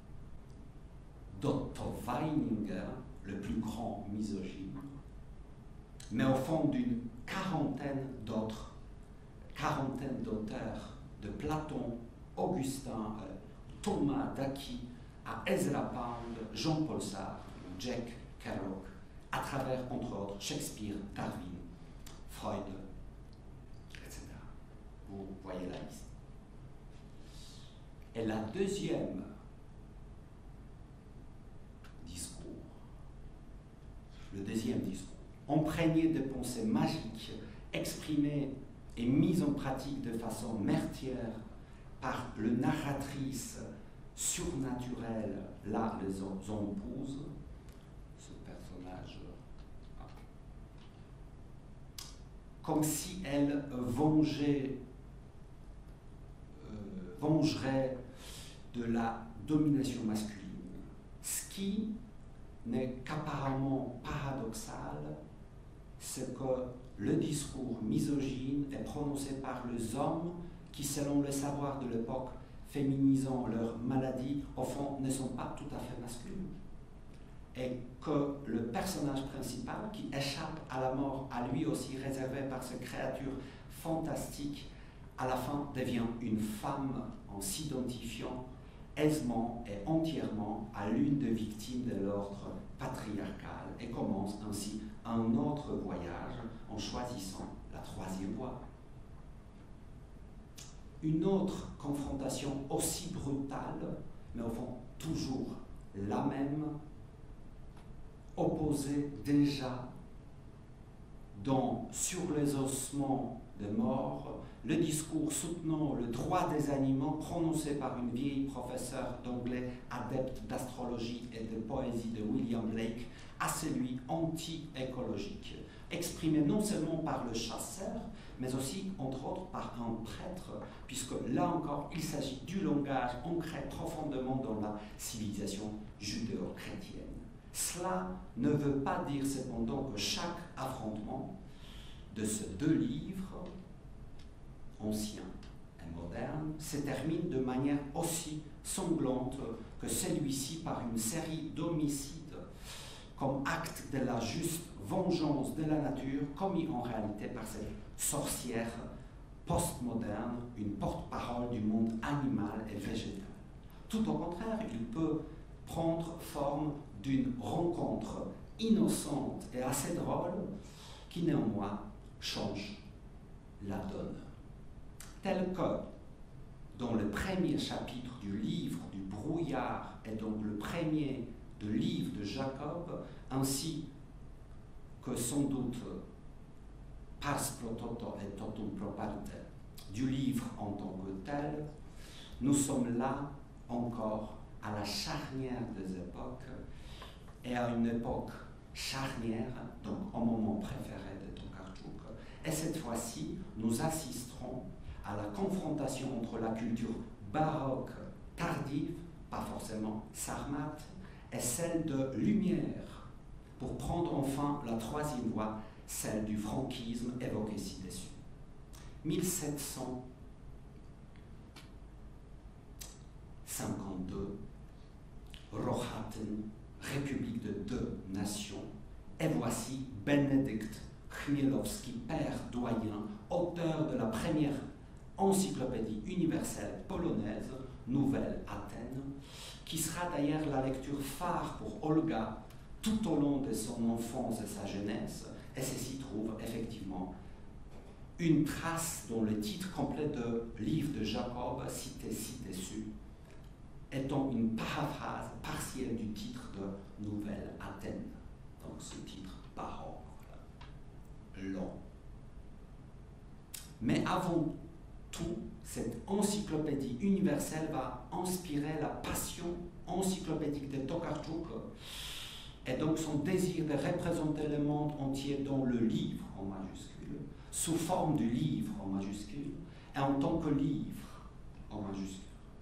d'Otto Weininger, le plus grand misogyne, mais au fond d'une quarantaine d'autres, quarantaine d'auteurs, de Platon, Augustin, euh, Thomas d'Aquin, à Ezra Pound, Jean-Paul Sartre, Jack Kerouac, à travers, entre autres, Shakespeare, Darwin, Freud, et cetera. Vous voyez la liste. Et la deuxième discours, le deuxième discours, imprégné de pensées magiques, exprimées et mises en pratique de façon meurtrière par le narratrice surnaturelle, là, les Zambouze, ce personnage, comme si elle vengeait, euh, vengerait de la domination masculine, ce qui n'est qu'apparemment paradoxal, c'est que le discours misogyne est prononcé par les hommes qui, selon le savoir de l'époque, féminisant leur maladie, au fond, ne sont pas tout à fait masculins. Et que le personnage principal, qui échappe à la mort, à lui aussi réservé par cette créature fantastique, à la fin devient une femme en s'identifiant aisément et entièrement à l'une des victimes de l'ordre patriarcal et commence ainsi un autre voyage en choisissant la troisième voie. Une autre confrontation aussi brutale, mais au fond toujours la même, opposée déjà dans Sur les ossements des morts, le discours soutenant le droit des animaux prononcé par une vieille professeure d'anglais adepte d'astrologie et de poésie de William Blake à celui anti-écologique, exprimé non seulement par le chasseur, mais aussi, entre autres, par un prêtre, puisque là encore, il s'agit du langage ancré profondément dans la civilisation judéo-chrétienne. Cela ne veut pas dire cependant que chaque affrontement de ces deux livres, anciens et modernes, se termine de manière aussi sanglante que celui-ci par une série d'homicides comme acte de la juste vengeance de la nature, commis en réalité par cette sorcière postmoderne, une porte-parole du monde animal et végétal. Tout au contraire, il peut prendre forme d'une rencontre innocente et assez drôle qui néanmoins change la donne. Tel que dans le premier chapitre du livre du brouillard et donc le premier de livre de Jacob, ainsi que sans doute Pars pro toto et totum pro parte du livre en tant que tel, nous sommes là encore à la charnière des époques et à une époque charnière, donc au moment préféré de Tokarczuk. Et cette fois-ci, nous assisterons à la confrontation entre la culture baroque tardive, pas forcément sarmate, et celle de lumière, pour prendre enfin la troisième voie, celle du franquisme évoquée ci-dessus. mille sept cent cinquante-deux, Rohatyn, République de deux nations, et voici Benedikt Chmielowski, père doyen, auteur de la première encyclopédie universelle polonaise, Nouvelle Athènes, qui sera d'ailleurs la lecture phare pour Olga tout au long de son enfance et sa jeunesse, et ceci trouve effectivement une trace dans le titre complet de livre de Jacob, cité ci-dessus, étant une paraphrase partielle du titre de Nouvelle Athènes. Donc ce titre baroque, long. Mais avant tout, cette encyclopédie universelle va inspirer la passion encyclopédique de Tokarczuk et donc son désir de représenter le monde entier dans le livre en majuscule, sous forme du livre en majuscule et en tant que livre en majuscule.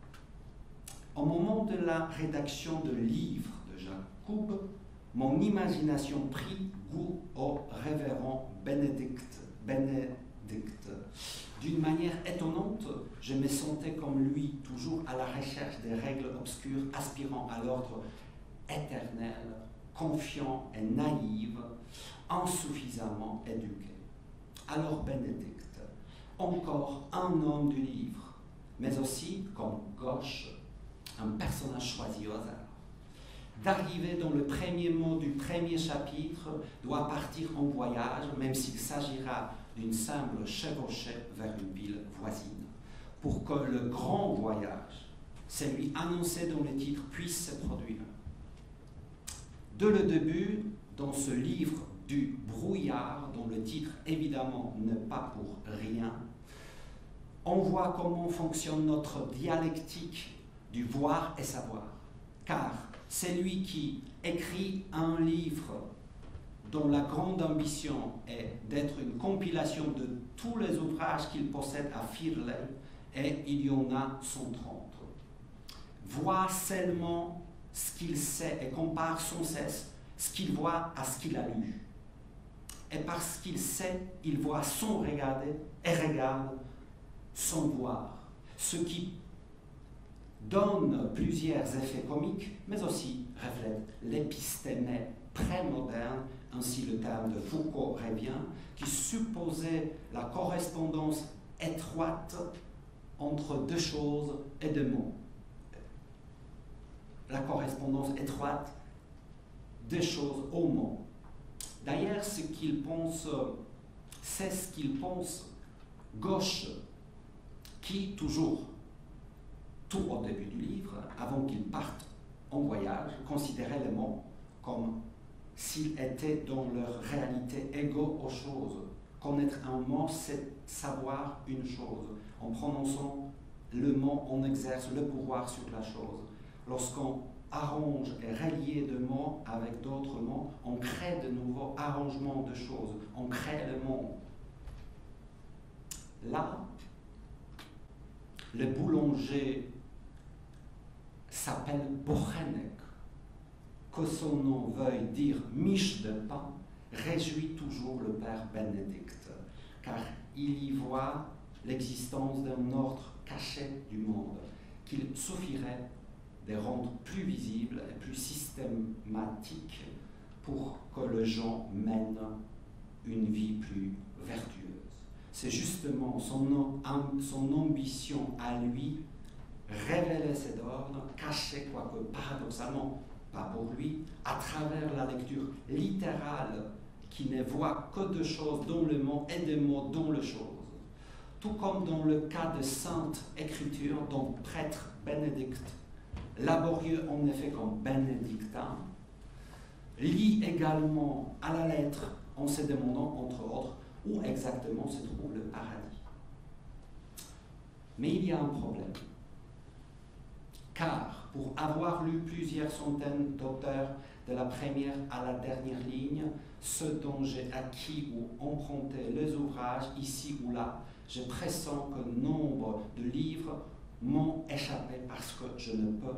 Au moment de la rédaction de livre de Jacob, mon imagination prit goût au révérend Bénédicte. Bénédicte. D'une manière étonnante, je me sentais comme lui, toujours à la recherche des règles obscures, aspirant à l'ordre éternel, confiant et naïf, insuffisamment éduqué. Alors Bénédicte, encore un homme du livre, mais aussi, comme gauche, un personnage choisi au hasard. D'arriver dans le premier mot du premier chapitre, doit partir en voyage, même s'il s'agira d'une simple chevauchée vers une ville voisine, pour que le grand voyage, celui annoncé dans le titre, puisse se produire. Dès le début, dans ce livre du brouillard, dont le titre évidemment n'est pas pour rien, on voit comment fonctionne notre dialectique du voir et savoir. Car celui qui écrit un livre dont la grande ambition est d'être une compilation de tous les ouvrages qu'il possède à Firley, et il y en a cent trente, voit seulement ce qu'il sait et compare sans cesse ce qu'il voit à ce qu'il a lu. Et parce qu'il sait, il voit sans regarder et regarde sans voir, ce qui donne plusieurs effets comiques, mais aussi reflète l'épistémé pré-moderne, ainsi le terme de Foucault revient, qui supposait la correspondance étroite entre deux choses et deux mots. La correspondance étroite des choses aux mots. D'ailleurs, ce qu'il pense, c'est ce qu'il pense gauche, qui, toujours, tout au début du livre, avant qu'il parte en voyage, considérait les mots comme s'ils étaient dans leur réalité égaux aux choses. Connaître un mot, c'est savoir une chose. En prononçant le mot, on exerce le pouvoir sur la chose. Lorsqu'on arrange et relie de mots avec d'autres mots, on crée de nouveaux arrangements de choses. On crée le monde. Là, le boulanger s'appelle Bochenek, que son nom veuille dire miche de pain, réjouit toujours le père Bénédicte, car il y voit l'existence d'un ordre caché du monde, qu'il suffirait de rendre plus visible et plus systématique pour que les gens mènent une vie plus vertueuse. C'est justement son, son ambition à lui, révéler cet ordre, caché, quoique paradoxalement, pas pour lui, à travers la lecture littérale qui ne voit que de choses dans le mot et des mots dans les choses. Tout comme dans le cas de Sainte Écriture, dont prêtre Bénédicte, laborieux en effet comme bénédictin, lit également à la lettre en se demandant, entre autres, où exactement se trouve le paradis. Mais il y a un problème. Car, pour avoir lu plusieurs centaines d'auteurs de la première à la dernière ligne, ceux dont j'ai acquis ou emprunté les ouvrages ici ou là, je pressens que nombre de livres m'ont échappé parce que je ne peux,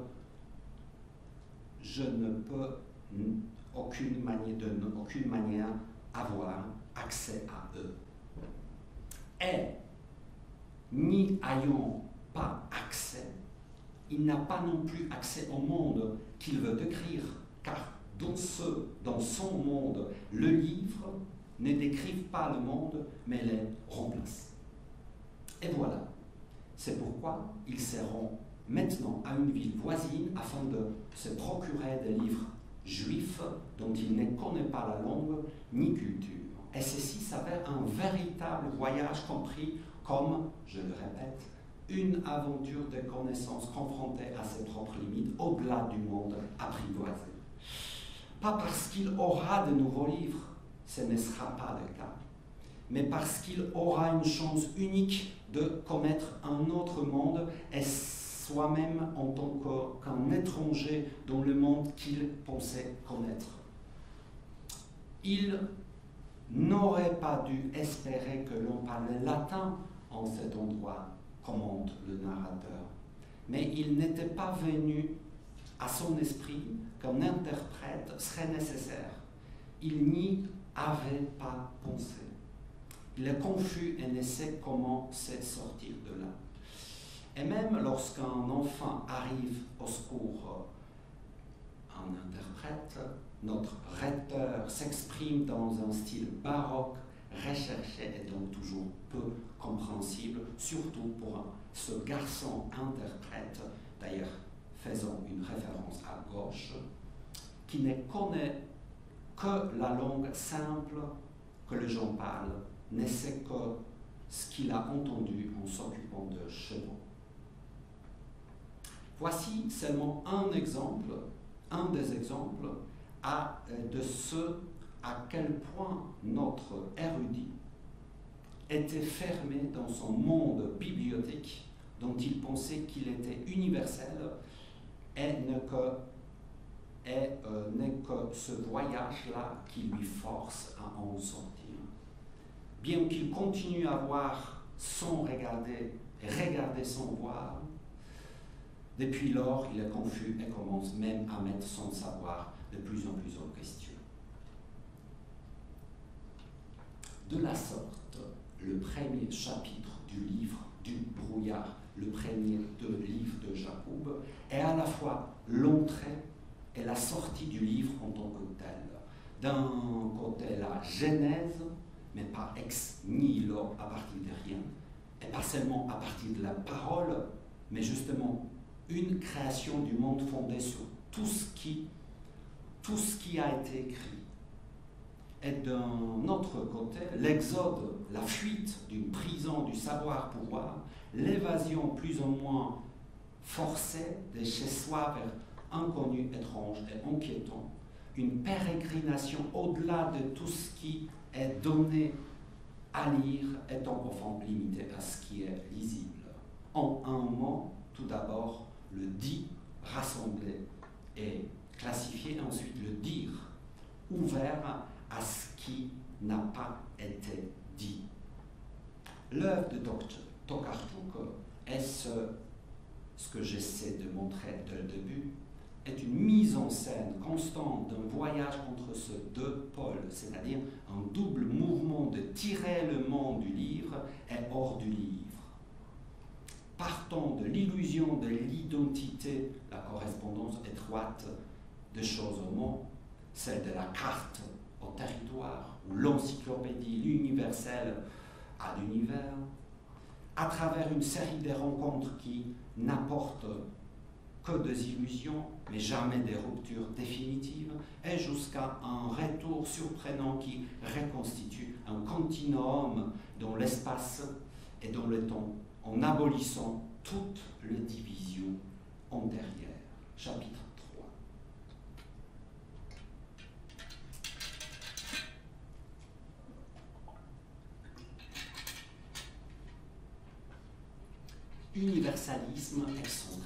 je ne peux aucune manière, de aucune manière avoir accès à eux. Et, n'y ayant pas accès, il n'a pas non plus accès au monde qu'il veut décrire, car dans, ce, dans son monde, le livre ne décrive pas le monde, mais les remplace. Et voilà, C'est pourquoi il se rend maintenant à une ville voisine afin de se procurer des livres juifs dont il ne connaît pas la langue ni culture. Et ceci s'avère un véritable voyage compris comme, je le répète, une aventure de connaissance confrontée à ses propres limites au-delà du monde apprivoisé. Pas parce qu'il aura de nouveaux livres, ce ne sera pas le cas, mais parce qu'il aura une chance unique de connaître un autre monde et soi-même en tant qu'un étranger dans le monde qu'il pensait connaître. Il n'aurait pas dû espérer que l'on parlait latin en cet endroit, commente le narrateur, mais il n'était pas venu à son esprit qu'un interprète serait nécessaire. Il n'y avait pas pensé. Il est confus et ne sait comment se sortir de là. Et même lorsqu'un enfant arrive au secours, un interprète, notre recteur s'exprime dans un style baroque, recherché et donc toujours peu compréhensible, surtout pour un, ce garçon interprète, d'ailleurs faisant une référence à gauche, qui ne connaît que la langue simple que les gens parlent, ne sait que ce qu'il a entendu en s'occupant de chevaux. Voici seulement un exemple, un des exemples à, de ce à quel point notre érudit était fermé dans son monde bibliothéque dont il pensait qu'il était universel et ne que, et, euh, n'est que ce voyage-là qui lui force à en sortir. Bien qu'il continue à voir sans regarder et regarder sans voir, depuis lors, il est confus et commence même à mettre son savoir de plus en plus en question. De la sorte, le premier chapitre du livre du brouillard, le premier de livre de Jacob, est à la fois l'entrée et la sortie du livre en tant que tel. D'un côté, la genèse, mais pas ex nihilo, à partir de rien, et pas seulement à partir de la parole, mais justement une création du monde fondée sur tout ce qui, tout ce qui a été écrit. Et d'un autre côté, l'exode, la fuite d'une prison du savoir-pouvoir, l'évasion plus ou moins forcée de chez soi vers inconnu, étrange et inquiétant, une pérégrination au-delà de tout ce qui est donné à lire, étant au fond limité à ce qui est lisible. En un mot, tout d'abord, le dit rassemblé et classifié, ensuite le dire ouvert à ce qui n'a pas été dit. L'œuvre de Tokarczuk est ce, ce que j'essaie de montrer dès le début, est une mise en scène constante d'un voyage entre ces deux pôles, c'est-à-dire un double mouvement de tirer le monde du livre et hors du livre. Partant de l'illusion de l'identité, la correspondance étroite de choses au monde, celle de la carte au territoire, ou l'encyclopédie, l'universel à l'univers, à travers une série de rencontres qui n'apportent que des illusions, mais jamais des ruptures définitives, et jusqu'à un retour surprenant qui reconstitue un continuum dans l'espace et dans le temps, en abolissant toutes les divisions antérieures. Chapitre trois. Universalisme excentré.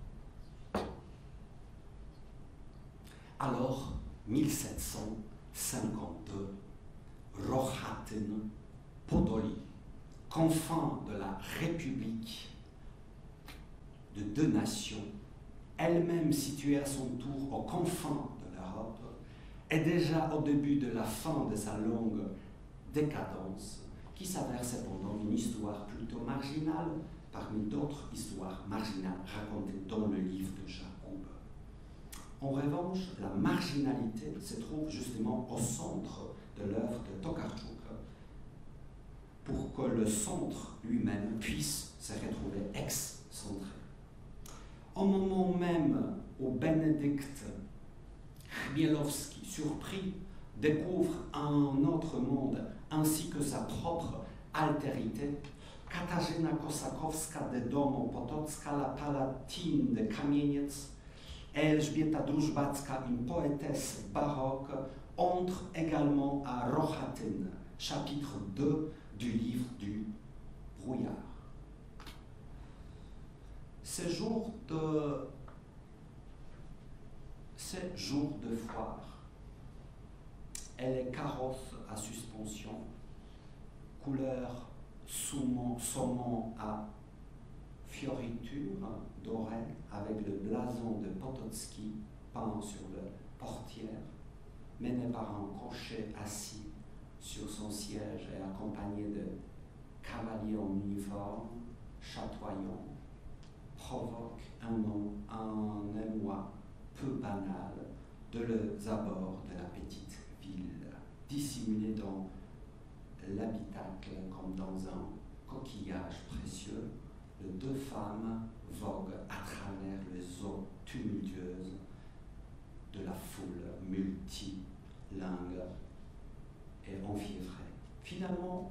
Alors, mille sept cent cinquante-deux, Rohatyn, Podoli, confins de la République de deux nations, elle-même située à son tour aux confins de l'Europe, est déjà au début de la fin de sa longue décadence, qui s'avère cependant une histoire plutôt marginale parmi d'autres histoires marginales racontées dans le livre de Jacob. En revanche, la marginalité se trouve justement au centre de l'œuvre de Tokarczuk, pour que le centre lui-même puisse se retrouver excentré. Au moment même où Bénédicte Chmielowski, surpris, découvre un autre monde ainsi que sa propre altérité, Katarzyna Kosakowska de Domo Potocka, la palatine de Kamieniec, Elżbieta Drużbacka, une poétesse baroque, entre également à Rohatyn, chapitre deux du livre du brouillard. Ces jours de, ces jours de foire et les carrosses à suspension, couleur saumon, saumon à fioriture dorée avec le blason de Potocki peint sur la portière, mené par un cocher assis sur son siège et accompagné de cavaliers en uniforme, chatoyant, provoque un, un émoi peu banal de les abords de la petite ville, dissimulé dans l'habitacle comme dans un coquillage précieux. Les deux femmes voguent à travers les eaux tumultueuses de la foule multilingue et enfiévrée. Finalement,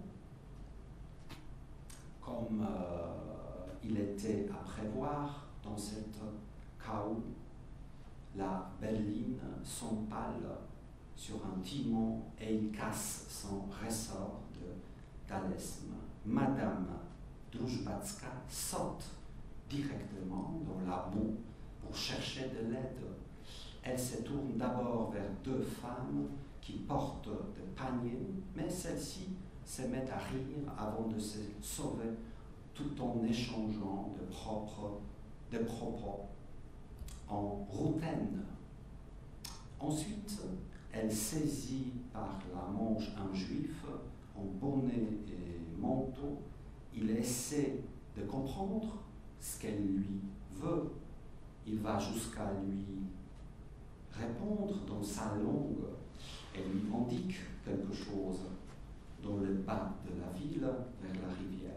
comme euh, il était à prévoir dans cette chaos, la berline s'empale sur un timon et il casse son ressort de talisman. Madame Drużbacka saute directement dans la boue pour chercher de l'aide. Elle se tourne d'abord vers deux femmes qui portent des paniers, mais celles-ci se mettent à rire avant de se sauver tout en échangeant de, propres, de propos en routaine. Ensuite, elle saisit par la manche un juif en bonnet et manteau. Il essaie de comprendre ce qu'elle lui veut. Il va jusqu'à lui répondre dans sa langue. Elle lui indique quelque chose dans le bas de la ville, vers la rivière.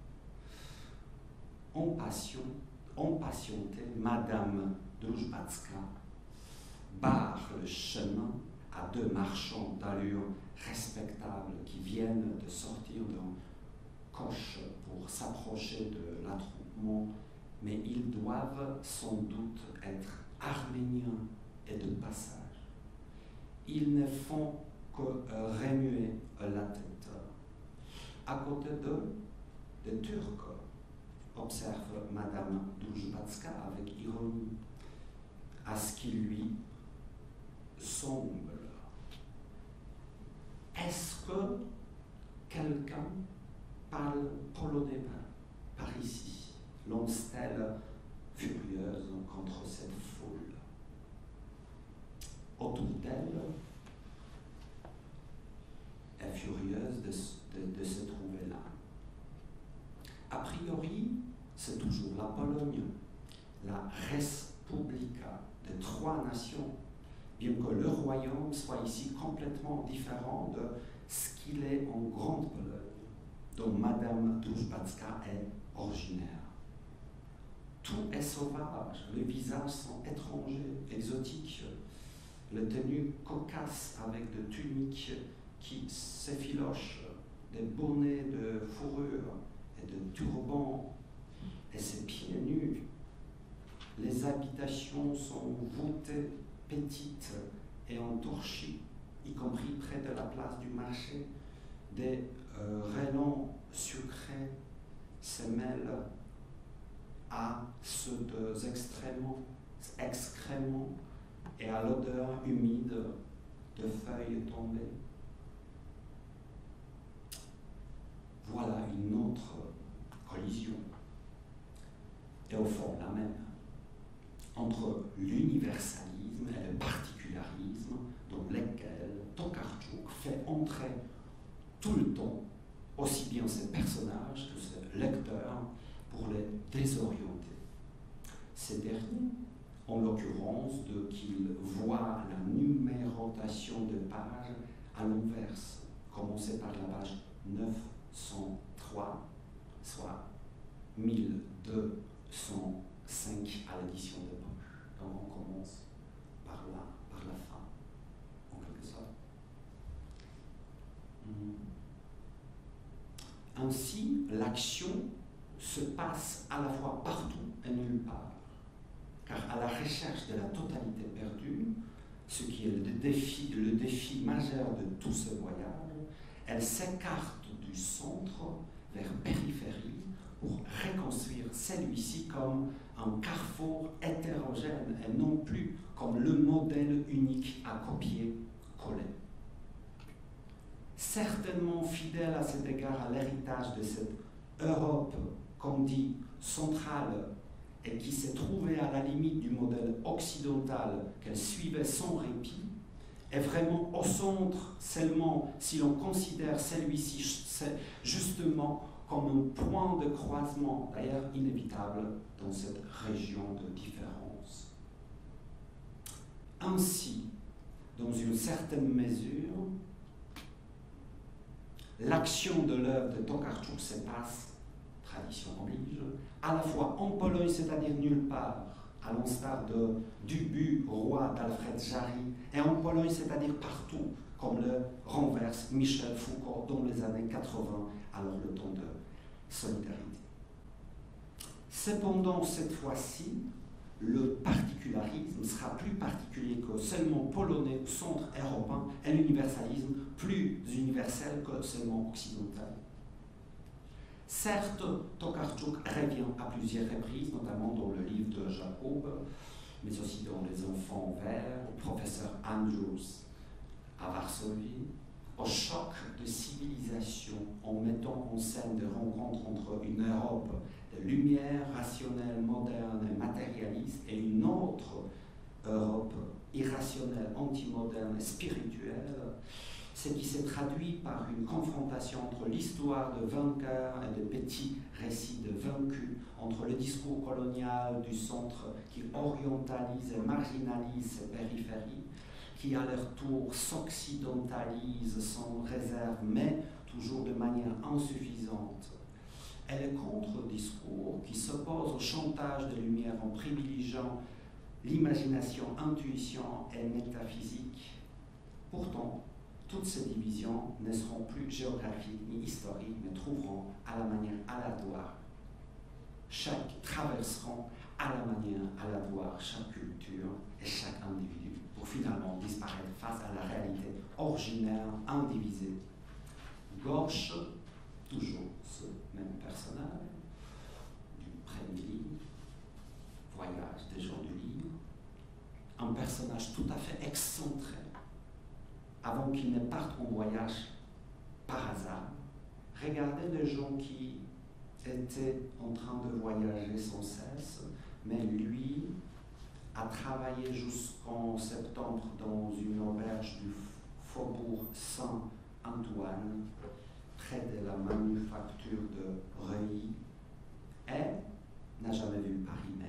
Impatientée, Madame Drużbacka barre le chemin à deux marchands d'allure respectable qui viennent de sortir d'un coche pour s'approcher de l'attroupement, mais ils doivent sans doute être arméniens et de passage. Ils ne font que remuer la tête. À côté d'eux, des Turcs, observe Madame Drużbacka avec ironie, à ce qui lui semble. Est-ce que quelqu'un parle polonais par ici? Lance-t-elle furieuse contre cette foule. Autour d'elle est furieuse de, de, de se trouver là. A priori, c'est toujours la Pologne, la Respublika de trois nations, bien que le royaume soit ici complètement différent de ce qu'il est en Grande-Pologne, dont Madame Drużbacka est originaire. Tout est sauvage, les visages sont étrangers, exotiques, les tenues cocasses avec des tuniques qui s'effilochent, des bonnets de fourrure et de turbans, et ses pieds nus. Les habitations sont voûtées, petites et entorchées, y compris près de la place du marché. Des euh, rayons sucrés se mêlent à ceux des excréments, excréments et à l'odeur humide de feuilles tombées. Voilà une autre collision, et au fond la même, entre l'universalisme et le particularisme dans lequel Tokarczuk fait entrer tout le temps aussi bien ses personnages que ses lecteurs pour les désorienter. Ces derniers, en l'occurrence, de qu'ils voient la numérotation de pages à l'inverse, commencer par la page neuf cent trois, soit mille deux cent cinq à l'édition de poche. Donc on commence par la, par la fin, en quelque sorte. Ainsi, l'action se passe à la fois partout et nulle part, car à la recherche de la totalité perdue, ce qui est le défi, le défi majeur de tout ce voyage, elle s'écarte du centre vers périphérie pour reconstruire celui-ci comme un carrefour hétérogène et non plus comme le modèle unique à copier-coller. Certainement fidèle à cet égard à l'héritage de cette Europe, comme dit, centrale, et qui s'est trouvée à la limite du modèle occidental qu'elle suivait sans répit, est vraiment au centre seulement si l'on considère celui-ci justement comme un point de croisement, d'ailleurs inévitable, dans cette région de différence. Ainsi, dans une certaine mesure, l'action de l'œuvre de Tokarczuk se passe, tradition oblige, à la fois en Pologne, c'est-à-dire nulle part, à l'instar de Dubu, roi d'Alfred Jarry, et en Pologne, c'est-à-dire partout, comme le renverse Michel Foucault dans les années quatre-vingts, alors le temps de solidarité. Cependant, cette fois-ci, le particularisme sera plus particulier que seulement polonais ou centre européen, et l'universalisme plus universel que seulement occidental. Certes, Tokarczuk revient à plusieurs reprises, notamment dans le livre de Jacob, mais aussi dans Les Enfants verts, au professeur Andrews à Varsovie, au choc de civilisation en mettant en scène des rencontres entre une Europe de lumière rationnelle, moderne et matérialiste et une autre Europe irrationnelle, antimoderne et spirituelle, ce qui s'est traduit par une confrontation entre l'histoire de vainqueurs et de petits récits de vaincus, entre le discours colonial du centre qui orientalise et marginalise ses périphéries, qui à leur tour s'occidentalise sans réserve, mais toujours de manière insuffisante, et le contre-discours qui s'oppose au chantage de lumière en privilégiant l'imagination, intuition et métaphysique. Pourtant, toutes ces divisions ne seront plus géographiques ni historiques, mais trouveront à la manière aléatoire, chaque traverseront à la manière aléatoire chaque culture et chaque individu, pour finalement disparaître face à la réalité originaire, indivisée. Gauche, toujours ce même personnage, du premier livre, Voyage des gens du livre, un personnage tout à fait excentré, avant qu'il ne parte en voyage par hasard. Regardez les gens qui étaient en train de voyager sans cesse, mais lui a travaillé jusqu'en septembre dans une auberge du faubourg Saint-Antoine, près de la manufacture de Reuilly, et n'a jamais vu Paris même.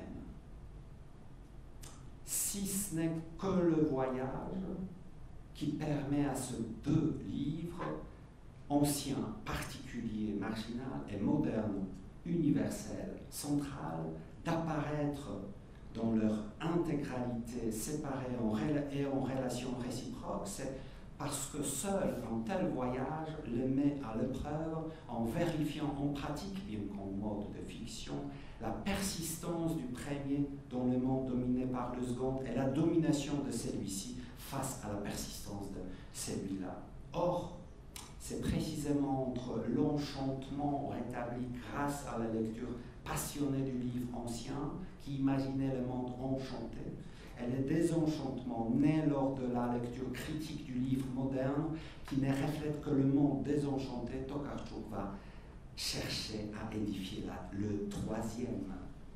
Si ce n'est que le voyage qui permet à ces deux livres, anciens, particuliers, marginal et moderne, universel, central, d'apparaître dans leur intégralité séparée en et en relation réciproque, c'est parce que seul un tel voyage les met à l'épreuve en vérifiant en pratique, bien qu'en mode de fiction, la persistance du premier dans le monde dominé par le second et la domination de celui-ci face à la persistance de celui-là. Or, c'est précisément entre l'enchantement rétabli grâce à la lecture passionnée du livre ancien, qui imaginait le monde enchanté, et le désenchantement né lors de la lecture critique du livre moderne, qui ne reflète que le monde désenchanté, Tokarczuk va chercher à édifier la, le troisième.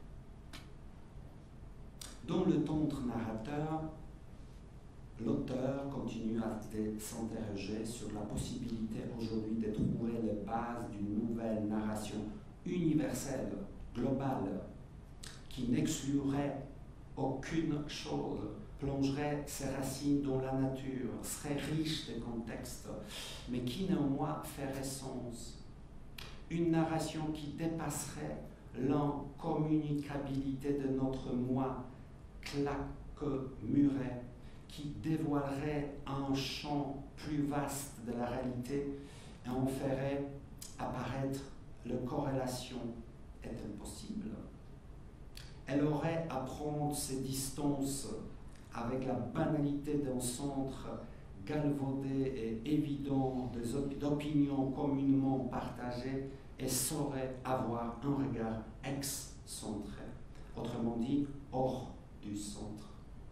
Dans le tendre narrateur, l'auteur continue à s'interroger sur la possibilité aujourd'hui de trouver les bases d'une nouvelle narration universelle, globale, qui n'exclurait aucune chose, plongerait ses racines dans la nature, serait riche de contextes, mais qui néanmoins ferait sens. une narration qui dépasserait l'incommunicabilité de notre moi claque-muret, qui dévoilerait un champ plus vaste de la réalité et en ferait apparaître la corrélation. Est-elle possible? Elle aurait à prendre ses distances avec la banalité d'un centre galvaudé et évident d'opinions communément partagées et saurait avoir un regard excentré, autrement dit hors du centre.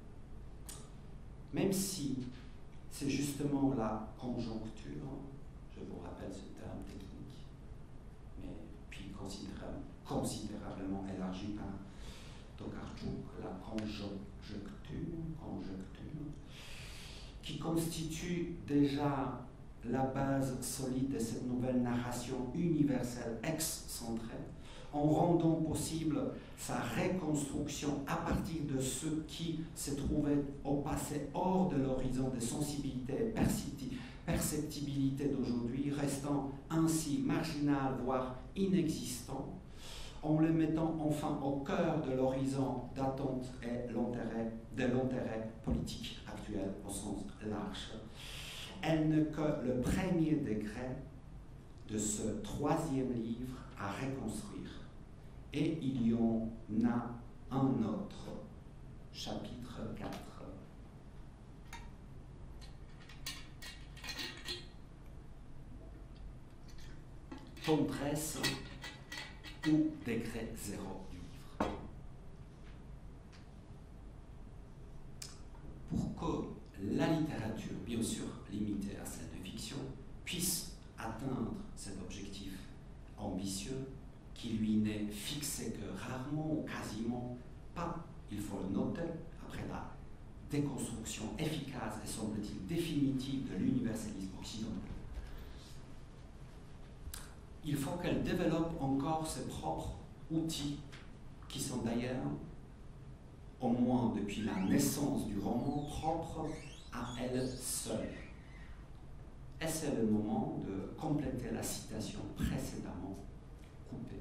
Même si c'est justement la conjoncture, je vous rappelle ce terme technique, mais puis considérablement, considérablement élargi par Tokarczuk, la conjoncture, conjoncture, qui constitue déjà la base solide de cette nouvelle narration universelle excentrée, en rendant possible sa reconstruction à partir de ce qui se trouvait au passé hors de l'horizon des sensibilités et perceptibilités d'aujourd'hui, restant ainsi marginal, voire inexistant, en le mettant enfin au cœur de l'horizon d'attente et de l'intérêt politique actuel au sens large. Elle n'est que le premier degré de ce troisième livre à reconstruire. Et il y en a un autre, chapitre quatre. Tendresse ou degré zéro du livre. Pour que la littérature, bien sûr limitée à celle de fiction, puisse atteindre cet objectif ambitieux, qui lui n'est fixé que rarement ou quasiment pas, il faut le noter, après la déconstruction efficace et semble-t-il définitive de l'universalisme occidental. Il faut qu'elle développe encore ses propres outils, qui sont d'ailleurs, au moins depuis la naissance du roman, propres à elle seule. Et c'est le moment de compléter la citation précédemment coupée.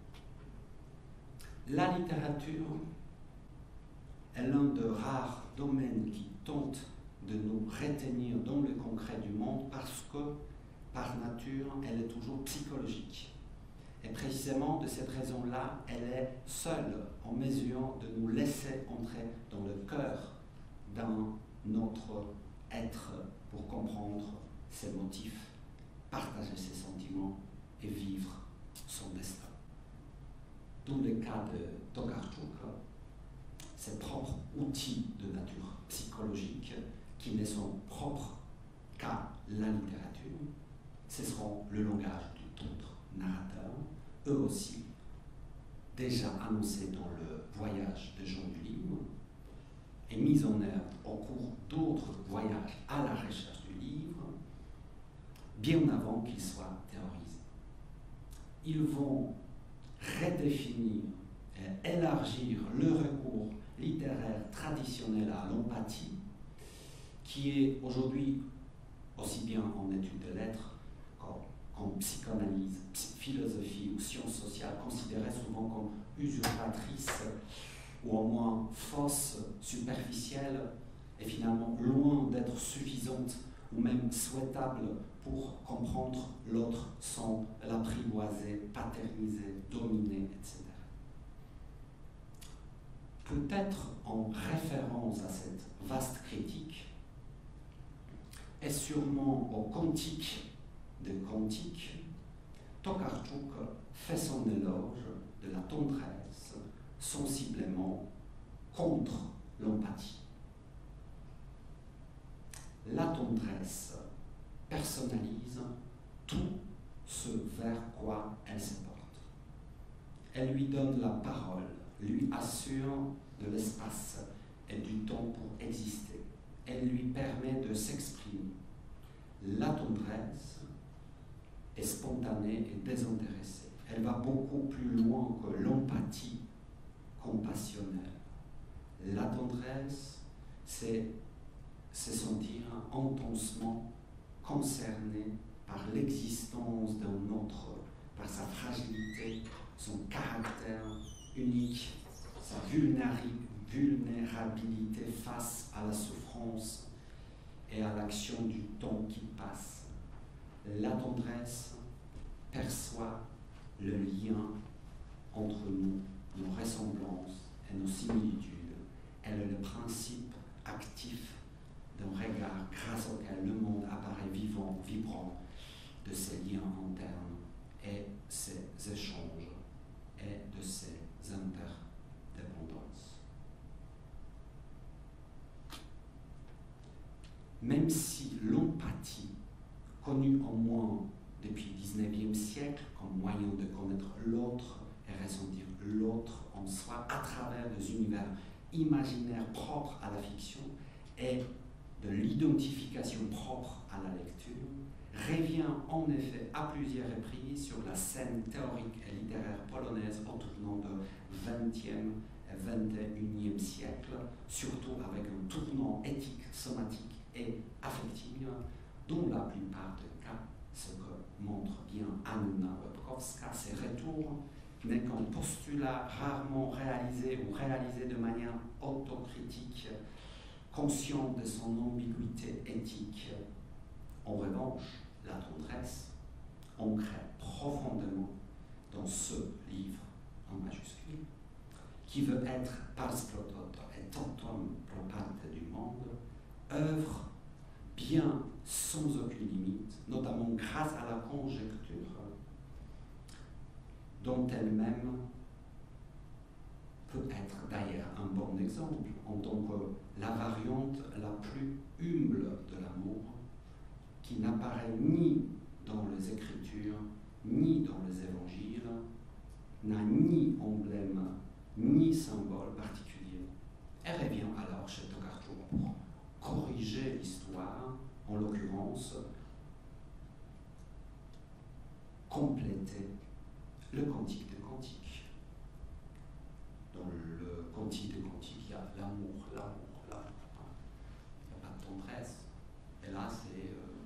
La littérature est l'un des rares domaines qui tente de nous retenir dans le concret du monde parce que, par nature, elle est toujours psychologique. Et précisément de cette raison-là, elle est seule en mesure de nous laisser entrer dans le cœur d'un autre être pour comprendre ses motifs, partager ses sentiments et vivre son destin. Dans le cas de Tokarczuk, ses propres outils de nature psychologique qui ne sont propres qu'à la littérature, ce seront le langage d'autres narrateurs, eux aussi déjà annoncés dans le voyage de Jean du Livre et mis en œuvre au cours d'autres voyages à la recherche du livre, bien avant qu'il soit théorisé. Ils vont redéfinir et élargir le recours littéraire traditionnel à l'empathie, qui est aujourd'hui, aussi bien en études de lettres qu'en psychanalyse, philosophie ou sciences sociales, considérée souvent comme usurpatrice ou au moins fausse, superficielle et finalement loin d'être suffisante ou même souhaitable pour comprendre l'autre sans l'apprivoiser, paterniser, dominer, et cetera. Peut-être en référence à cette vaste critique, et sûrement au cantique de cantiques, Tokarczuk fait son éloge de la tendresse sensiblement contre l'empathie. La tendresse personnalise tout ce vers quoi elle se porte. Elle lui donne la parole, lui assure de l'espace et du temps pour exister. Elle lui permet de s'exprimer. La tendresse est spontanée et désintéressée. Elle va beaucoup plus loin que l'empathie compassionnelle. La tendresse, c'est se sentir intensement concerné par l'existence d'un autre par sa fragilité, son caractère unique, sa vulnérabilité face à la souffrance et à l'action du temps qui passe. La tendresse perçoit le lien entre nous, nos ressemblances et nos similitudes. Elle est le principe actif d'un regard grâce auquel le monde apparaît vivant, vibrant de ses liens internes et ses échanges et de ses interdépendances. Même si l'empathie, connue au moins depuis le dix-neuvième siècle comme moyen de connaître l'autre et ressentir l'autre en soi à travers des univers imaginaires propres à la fiction et de l'identification propre à la lecture, revient en effet à plusieurs reprises sur la scène théorique et littéraire polonaise au tournant du vingtième et vingt et unième siècle, surtout avec un tournant éthique, somatique et affectif, dont la plupart des cas, ce que montre bien Anna Webkowska, ces retours n'est qu'un postulat rarement réalisé ou réalisé de manière autocritique, consciente de son ambiguïté éthique. En revanche, la tendresse, ancrée profondément dans ce livre en majuscule, qui veut être pars pro toto et totum pro parte du monde, œuvre bien sans aucune limite, notamment grâce à la conjecture dont elle-même peut être d'ailleurs un bon exemple en tant que la variante la plus humble de l'amour, qui n'apparaît ni dans les Écritures, ni dans les Évangiles, n'a ni emblème, ni symbole particulier. Elle revient alors chez Tokarczuk pour corriger l'histoire, en l'occurrence, compléter le Cantique des Cantiques. Dans le Cantique des Cantiques, il y a l'amour, l'amour, l'amour. Il n'y a pas de tendresse. Et là, c'est euh,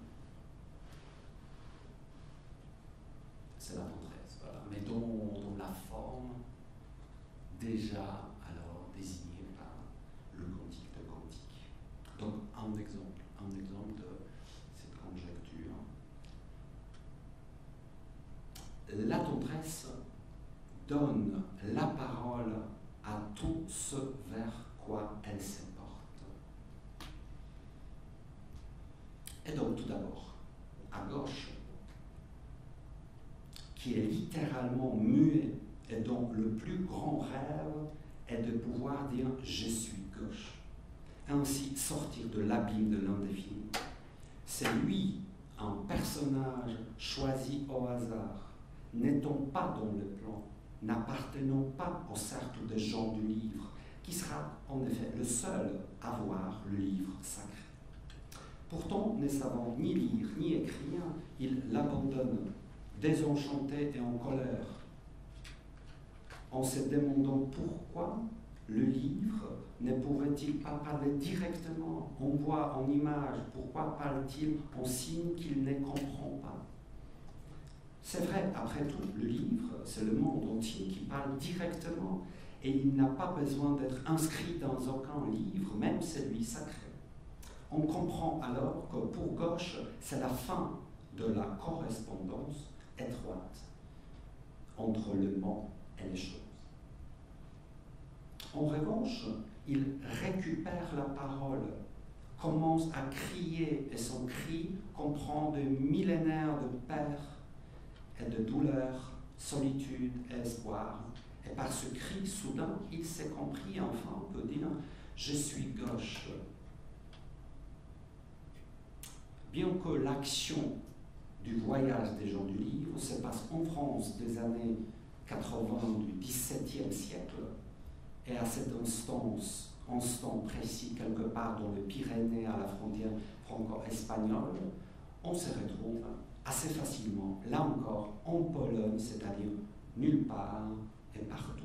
c'est la tendresse. Voilà. Mais dans, dans la forme déjà alors désignée par le Cantique des Cantiques. Donc, un exemple, un exemple de cette conjecture. La tendresse donne la parole à tout ce vers quoi elle se porte. Et donc, tout d'abord, à gauche, qui est littéralement muet et dont le plus grand rêve est de pouvoir dire « je suis gauche », ainsi sortir de l'abîme de l'indéfini. C'est lui, un personnage choisi au hasard, n'étant pas dans le plan, n'appartenant pas au cercle des gens du livre, qui sera en effet le seul à voir le livre sacré. Pourtant, ne savant ni lire ni écrire, il l'abandonne, désenchanté et en colère, en se demandant pourquoi le livre ne pourrait-il pas parler directement, en voix, en image, pourquoi parle-t-il en signe qu'il ne comprend pas? C'est vrai, après tout, le livre, c'est le monde entier qui parle directement et il n'a pas besoin d'être inscrit dans aucun livre, même celui sacré. On comprend alors que pour Gauche, c'est la fin de la correspondance étroite entre le mot et les choses. En revanche, il récupère la parole, commence à crier et son cri comprend de millénaires de peurs et de douleur, solitude et espoir. Et par ce cri, soudain, il s'est compris, enfin, on peut dire « je suis gauche ». Bien que l'action du voyage des gens du livre se passe en France des années quatre-vingts du dix-septième siècle, et à cet instance, instant précis quelque part dans les Pyrénées à la frontière franco-espagnole, on se retrouve assez facilement, là encore, en Pologne, c'est-à-dire nulle part et partout.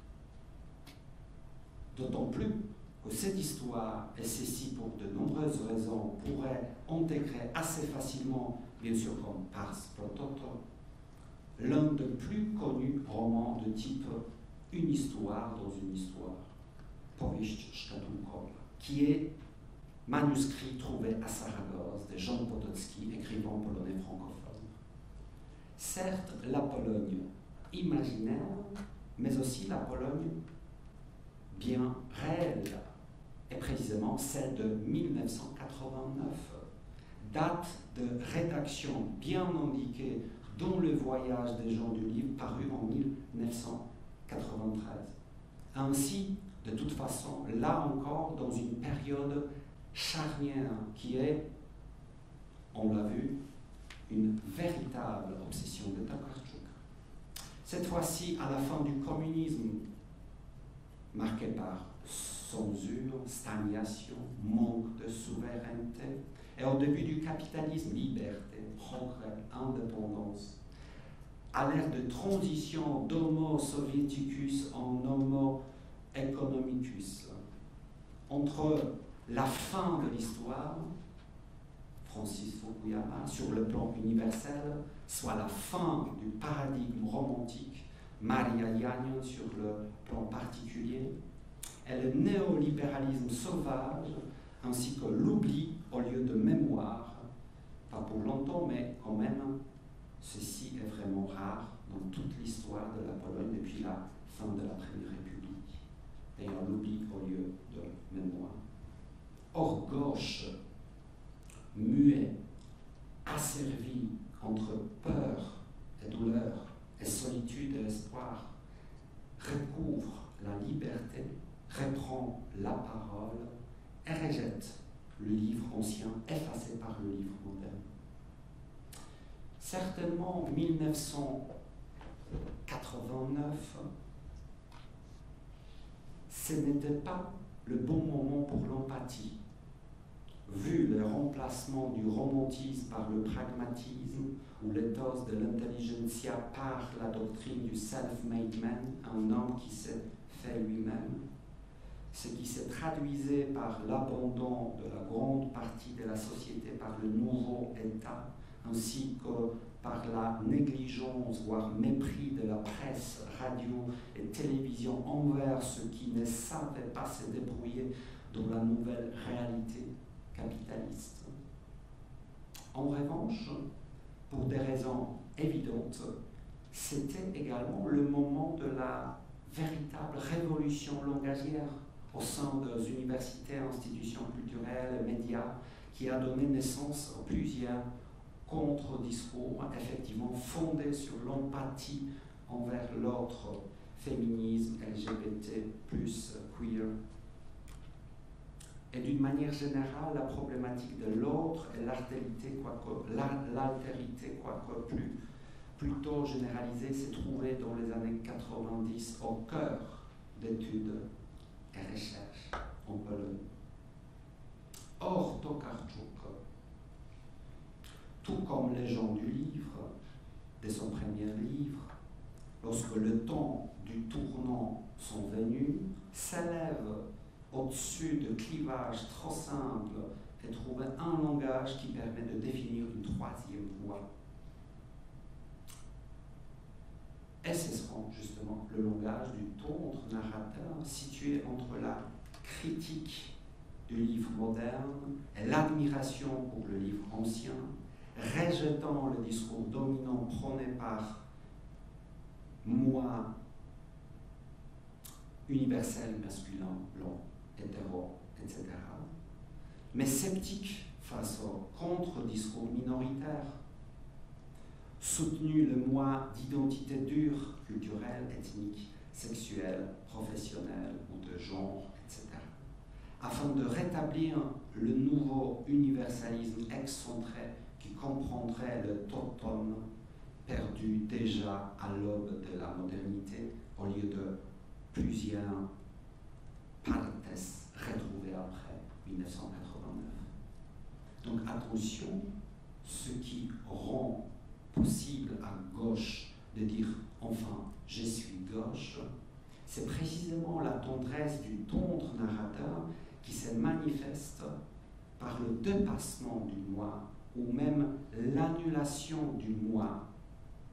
D'autant plus que cette histoire, et ceci pour de nombreuses raisons, pourrait intégrer assez facilement, bien sûr comme pars pro toto, l'un des plus connus romans de type une histoire dans une histoire, Powieść Szkatułkowa, qui est manuscrit trouvé à Saragosse de Jean Potocki, écrivain polonais francophone. Certes, la Pologne imaginaire, mais aussi la Pologne bien réelle, est précisément celle de mille neuf cent quatre-vingt-neuf, date de rédaction bien indiquée dans le voyage des gens du livre paru en mille neuf cent quatre-vingt-treize. Ainsi, de toute façon, là encore, dans une période charnière qui est, on l'a vu, une véritable obsession de Tokarczuk. Cette fois-ci, à la fin du communisme, marqué par censure, stagnation, manque de souveraineté, et au début du capitalisme, liberté, progrès, indépendance, à l'ère de transition d'homo soviéticus en homo economicus, entre la fin de l'histoire, Francis Fukuyama, sur le plan universel, soit la fin du paradigme romantique, Maria Jagnon sur le plan particulier, et le néolibéralisme sauvage, ainsi que l'oubli au lieu de mémoire, pas pour longtemps, mais quand même, ceci est vraiment rare dans toute l'histoire de la Pologne depuis la fin de la Première République. D'ailleurs, l'oubli au lieu de mémoire. Or, gauche, muet, asservi entre peur et douleur, et solitude et espoir, recouvre la liberté, reprend la parole et rejette le livre ancien, effacé par le livre moderne. Certainement, mille neuf cent quatre-vingt-neuf, ce n'était pas le bon moment pour l'empathie. Vu le remplacement du romantisme par le pragmatisme, ou l'éthos de l'intelligentsia par la doctrine du self-made man, un homme qui s'est fait lui-même, ce qui se traduisait par l'abandon de la grande partie de la société par le nouveau État, ainsi que par la négligence, voire mépris de la presse, radio et télévision envers ceux qui ne savaient pas se débrouiller dans la nouvelle réalité capitaliste. En revanche, pour des raisons évidentes, c'était également le moment de la véritable révolution langagière au sein des universités, institutions culturelles et médias, qui a donné naissance à plusieurs contre-discours effectivement fondés sur l'empathie envers l'autre, féminisme, L G B T plus, queer. Et d'une manière générale, la problématique de l'autre et l'altérité, quoique, l'altérité, quoique plus, plutôt généralisée, s'est trouvée dans les années quatre-vingt-dix au cœur d'études et recherches en Pologne. Or, Tokarczuk, tout comme les gens du livre, de son premier livre, lorsque le temps du tournant sont venus, s'élève au-dessus de clivages trop simples et trouver un langage qui permet de définir une troisième voie. Et ce sera justement le langage du tendre narrateur situé entre la critique du livre moderne et l'admiration pour le livre ancien, rejetant le discours dominant prôné par moi, universel, masculin, blanc, hétéro, et cetera, mais sceptique face au contre-discours minoritaire, soutenu le moi d'identité dure, culturelle, ethnique, sexuelle, professionnelle ou de genre, et cetera, afin de rétablir le nouveau universalisme excentré qui comprendrait le totem perdu déjà à l'aube de la modernité au lieu de plusieurs partes retrouvées après mille neuf cent quatre-vingt-neuf. Donc attention, ce qui rend possible à gauche de dire « enfin, je suis gauche », c'est précisément la tendresse du tendre narrateur qui se manifeste par le dépassement du moi ou même l'annulation du moi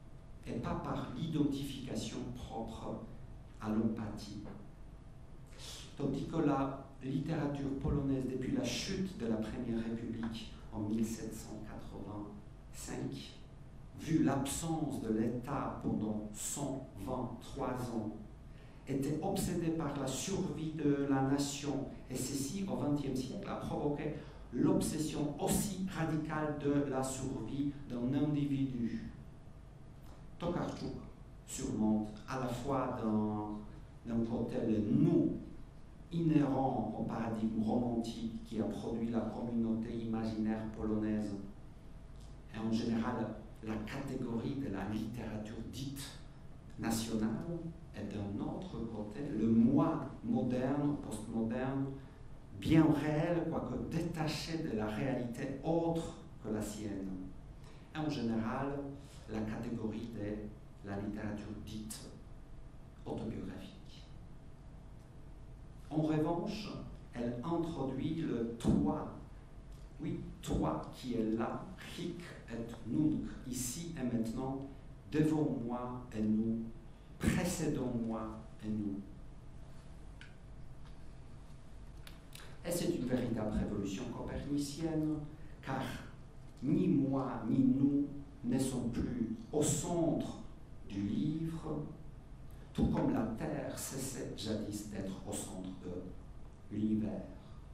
et pas par l'identification propre à l'empathie. Tandis que la littérature polonaise, depuis la chute de la Première République en mille sept cent quatre-vingt-cinq, vu l'absence de l'État pendant cent vingt-trois ans, était obsédée par la survie de la nation, et ceci au vingtième siècle a provoqué l'obsession aussi radicale de la survie d'un individu. Tokarczuk surmonte à la fois d'un côté le nous inhérent au paradigme romantique qui a produit la communauté imaginaire polonaise, et en général la catégorie de la littérature dite nationale, et d'un autre côté le moi moderne, postmoderne, bien réel, quoique détaché de la réalité autre que la sienne. Et en général, la catégorie de la littérature dite autobiographique. En revanche, elle introduit le toi, oui, toi qui est là, hic et nunc, ici et maintenant, devant moi et nous, précédant moi et nous. Et c'est une véritable révolution copernicienne, car ni moi ni nous ne sont plus au centre du livre, tout comme la Terre cessait jadis d'être au centre de l'univers.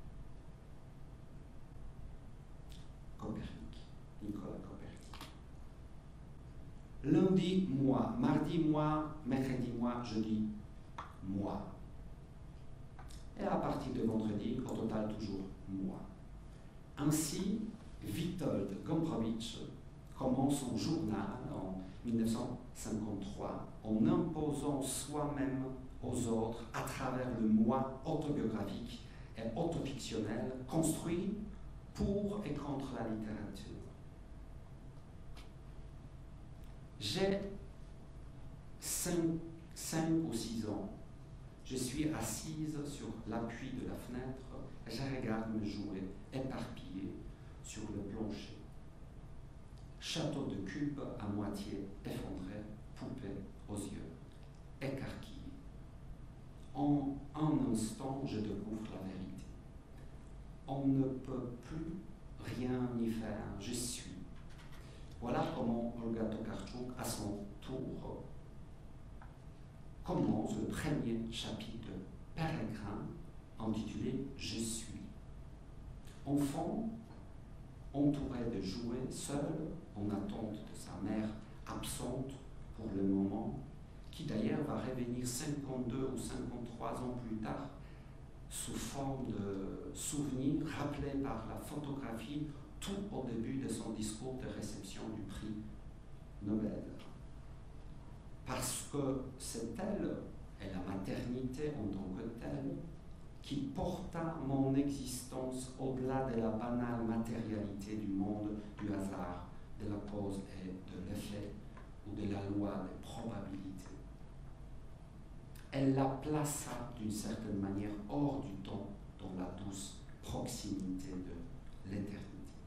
Copernic, Nicolas Copernic. Lundi, moi. Mardi, moi. Mercredi, moi. Jeudi, moi. Et à partir de vendredi, au total, toujours moi. Ainsi, Witold Gombrowicz commence son journal en mille neuf cent cinquante-trois en imposant soi-même aux autres à travers le moi autobiographique et autofictionnel construit pour et contre la littérature. J'ai cinq, cinq ou six ans. Je suis assise sur l'appui de la fenêtre et je regarde mes jouets éparpillés sur le plancher. Château de cubes à moitié effondré, poupée aux yeux, écarquillée. En un instant, je découvre la vérité. On ne peut plus rien y faire, je suis. Voilà comment Olga Tokarczuk, à son tour, commence le premier chapitre de Pérégrin, intitulé « Je suis ». Enfant, entouré de jouets, seul, en attente de sa mère absente pour le moment, qui d'ailleurs va revenir cinquante-deux ou cinquante-trois ans plus tard sous forme de souvenirs rappelés par la photographie tout au début de son discours de réception du prix Nobel. Parce que c'est elle, et la maternité en tant que telle, qui porta mon existence au-delà de la banale matérialité du monde, du hasard, de la cause et de l'effet, ou de la loi des probabilités. Elle la plaça d'une certaine manière hors du temps, dans la douce proximité de l'éternité.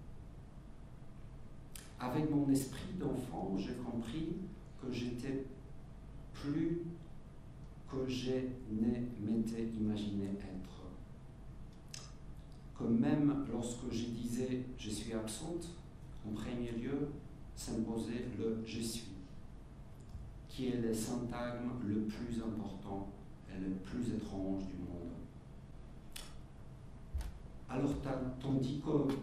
Avec mon esprit d'enfant, j'ai compris que j'étais plus que je ne m'étais imaginé être. Que même lorsque je disais « je suis absente », en premier lieu s'imposait le « je suis », qui est le syntagme le plus important et le plus étrange du monde. Alors, tandis que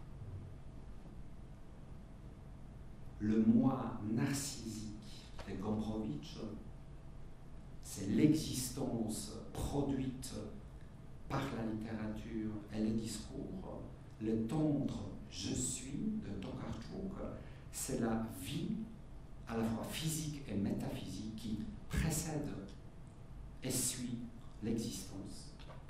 le moi narcissique de Gombrowicz, c'est l'existence produite par la littérature et le discours. Le tendre « je suis » de Tokarczuk, c'est la vie à la fois physique et métaphysique qui précède et suit l'existence.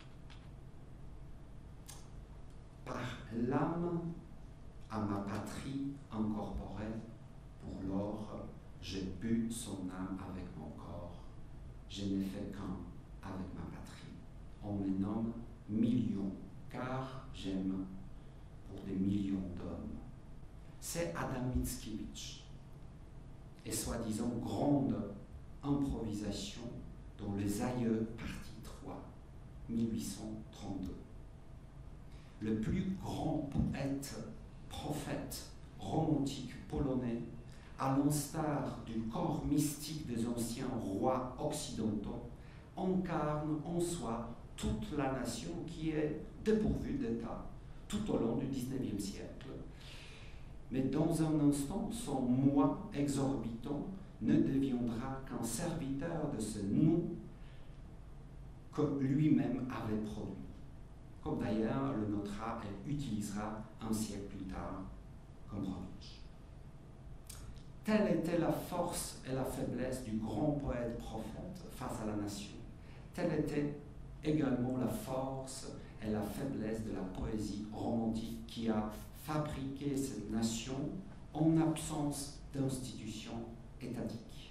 Par l'âme à ma patrie incorporée, pour l'or, j'ai bu son âme avec mon corps. Je n'ai fait qu'un avec ma patrie. On me nomme million, car j'aime pour des millions d'hommes. C'est Adam Mickiewicz. et soi-disant grande improvisation dans Les Aïeux, partie trois, mille huit cent trente-deux. Le plus grand poète, prophète, romantique polonais, à l'instar du corps mystique des anciens rois occidentaux, incarne en soi toute la nation qui est dépourvue d'État tout au long du dix-neuvième siècle. Mais dans un instant, son moi exorbitant ne deviendra qu'un serviteur de ce nous que lui-même avait produit, comme d'ailleurs le notera et utilisera un siècle plus tard comme revanche. Telle était la force et la faiblesse du grand poète prophète face à la nation. Telle était également la force et la faiblesse de la poésie romantique qui a fabriqué cette nation en absence d'institutions étatiques.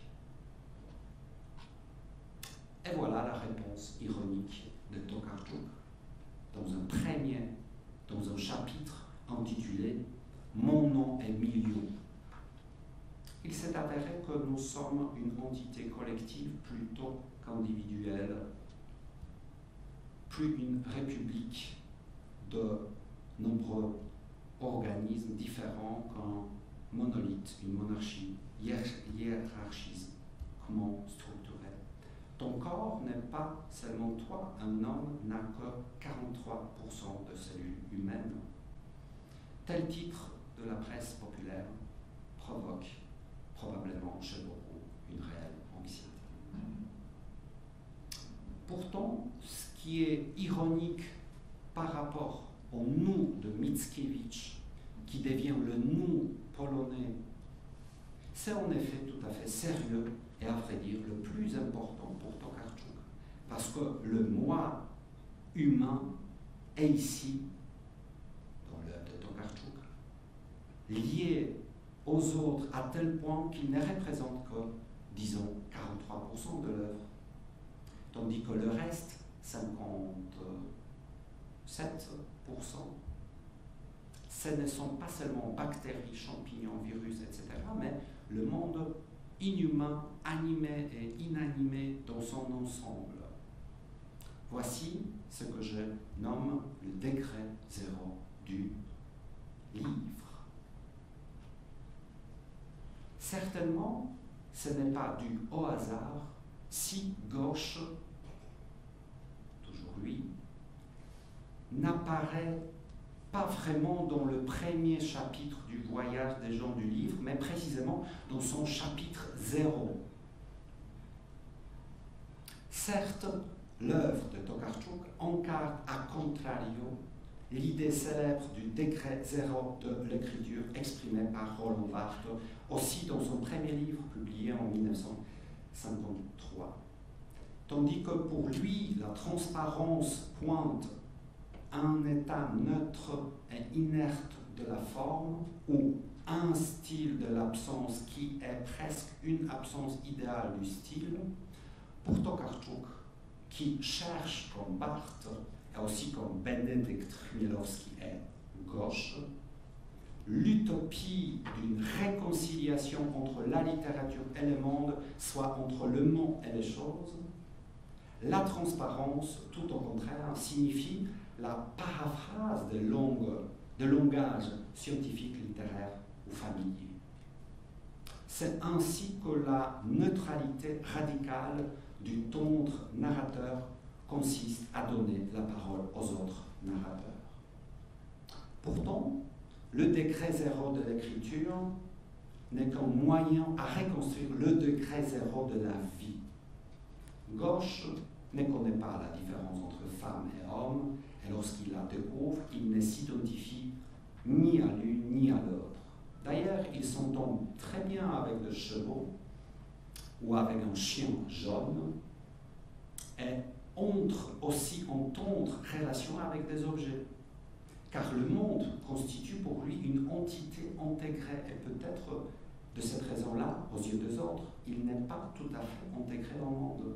Et voilà la réponse ironique de Tokarczuk dans un premier, dans un chapitre intitulé « Mon nom est milieu ». Il s'est avéré que nous sommes une entité collective plutôt qu'individuelle, plus une république de nombreux organismes différents qu'un monolithe, une monarchie hiérarchiquement structurée. Ton corps n'est pas seulement toi, un homme n'a que quarante-trois pour cent de cellules humaines. Tel titre de la presse populaire provoque probablement chez beaucoup une réelle anxiété. Pourtant, ce qui est ironique par rapport au nous de Mickiewicz, qui devient le nous polonais, c'est en effet tout à fait sérieux et à vrai dire le plus important pour Tokarczuk, parce que le moi humain est ici, dans l'œuvre de Tokarczuk, lié aux autres à tel point qu'il ne représente que, disons, quarante-trois pour cent de l'œuvre, tandis que le reste, cinquante-sept pour cent, ce ne sont pas seulement bactéries, champignons, virus, et cetera, mais le monde inhumain, animé et inanimé dans son ensemble. Voici ce que je nomme le degré zéro du livre. Certainement, ce n'est pas dû au hasard si Gauche, toujours lui, n'apparaît pas vraiment dans le premier chapitre du voyage des gens du livre, mais précisément dans son chapitre zéro. Certes, l'œuvre de Tokarczuk incarne à contrario l'idée célèbre du degré zéro de l'écriture exprimée par Roland Barthes, aussi dans son premier livre publié en mille neuf cent cinquante-trois. Tandis que pour lui, la transparence pointe un état neutre et inerte de la forme ou un style de l'absence qui est presque une absence idéale du style, pour Tokarczuk, qui cherche comme Barthes et aussi comme Benedikt Chmielowski est gauche, l'utopie d'une réconciliation entre la littérature et le monde, soit entre le monde et les choses, la transparence, tout au contraire, signifie la paraphrase de, langue, de langage scientifique, littéraire ou familier. C'est ainsi que la neutralité radicale du tendre narrateur consiste à donner la parole aux autres narrateurs. Pourtant, le degré zéro de l'écriture n'est qu'un moyen à reconstruire le degré zéro de la vie. Gauche ne connaît pas la différence entre femme et homme, et lorsqu'il la découvre, il ne s'identifie ni à l'une ni à l'autre. D'ailleurs, il s'entend très bien avec le chevaux ou avec un chien jaune et entre aussi en tendre relation avec des objets. Car le monde constitue pour lui une entité intégrée et peut-être de cette raison-là, aux yeux des autres, il n'est pas tout à fait intégré au monde.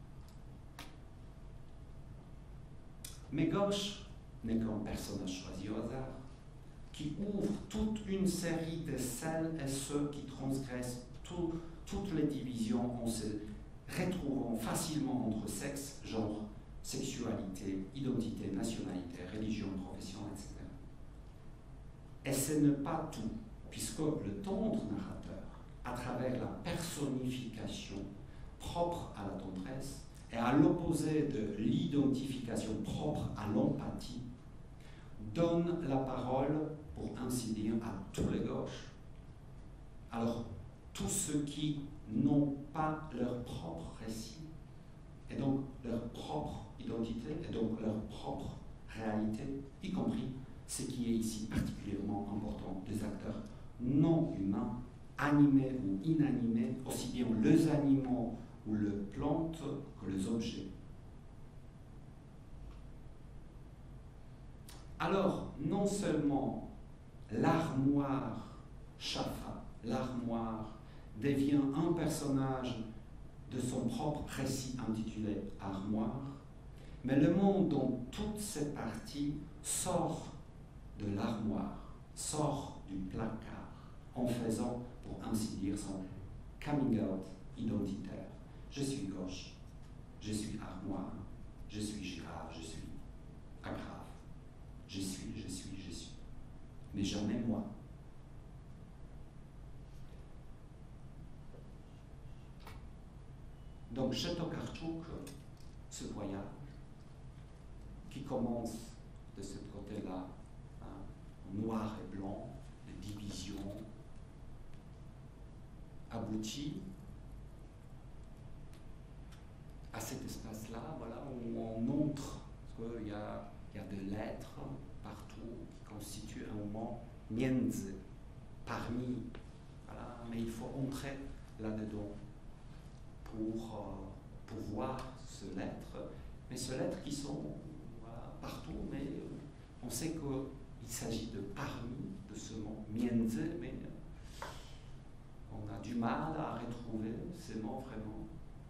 Mais Gauche n'est qu'un personnage choisi au hasard, qui ouvre toute une série de celles et ceux qui transgressent tout, toutes les divisions, on se retrouve facilement entre sexe, genre, sexualité, identité, nationalité, religion, profession, et cetera. Et ce n'est pas tout, puisque le tendre narrateur, à travers la personnification propre à la tendresse, et à l'opposé de l'identification propre à l'empathie, donne la parole, pour ainsi dire, à tous les gauches. Alors, tous ceux qui n'ont pas leur propre récit, et donc leur propre identité, et donc leur propre réalité, y compris ce qui est ici particulièrement important, des acteurs non humains, animés ou inanimés, aussi bien les animaux ou les plantes que les objets. Alors, non seulement l'armoire Chaffa, l'armoire, devient un personnage de son propre récit intitulé Armoire, mais le monde dont toutes ces parties sort de l'armoire, sort du placard, en faisant, pour ainsi dire, son coming out identitaire. Je suis gauche, je suis armoire, je suis girafe, je suis agrafe, je suis, je suis, je suis, mais jamais moi. Donc, chez Tokarczuk, ce voyage, qui commence de ce côté-là, hein, noir et blanc, de division, aboutit à cet espace-là, voilà, où on montre qu'il y a, il y a des lettres partout qui constituent un moment mienze, parmi, voilà, mais il faut entrer là-dedans pour, euh, pour voir ces lettres, mais ces lettres qui sont voilà, partout, mais on sait qu'il s'agit de parmi, de ce mot mienze, mais on a du mal à retrouver ces mots vraiment.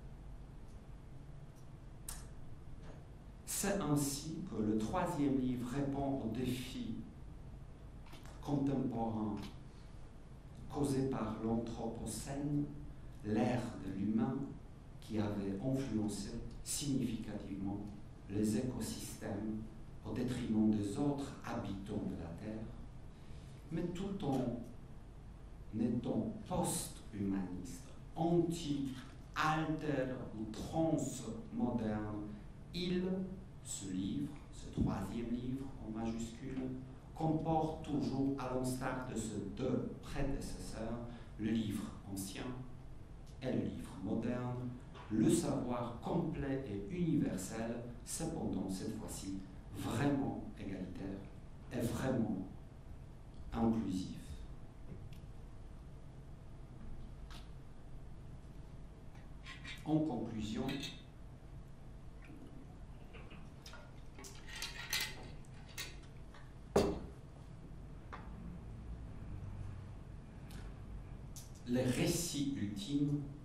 C'est ainsi que le troisième livre répond aux défis contemporains causés par l'Anthropocène, l'ère de l'humain qui avait influencé significativement les écosystèmes au détriment des autres habitants de la Terre, mais tout en étant post-humaniste, anti-alter ou transmoderne, il, ce livre, ce troisième livre en majuscule, comporte toujours, à l'instar de ses deux prédécesseurs, le livre ancien et le livre moderne, le savoir complet et universel, cependant cette fois-ci vraiment égalitaire et vraiment inclusif. En conclusion, les récits ultimes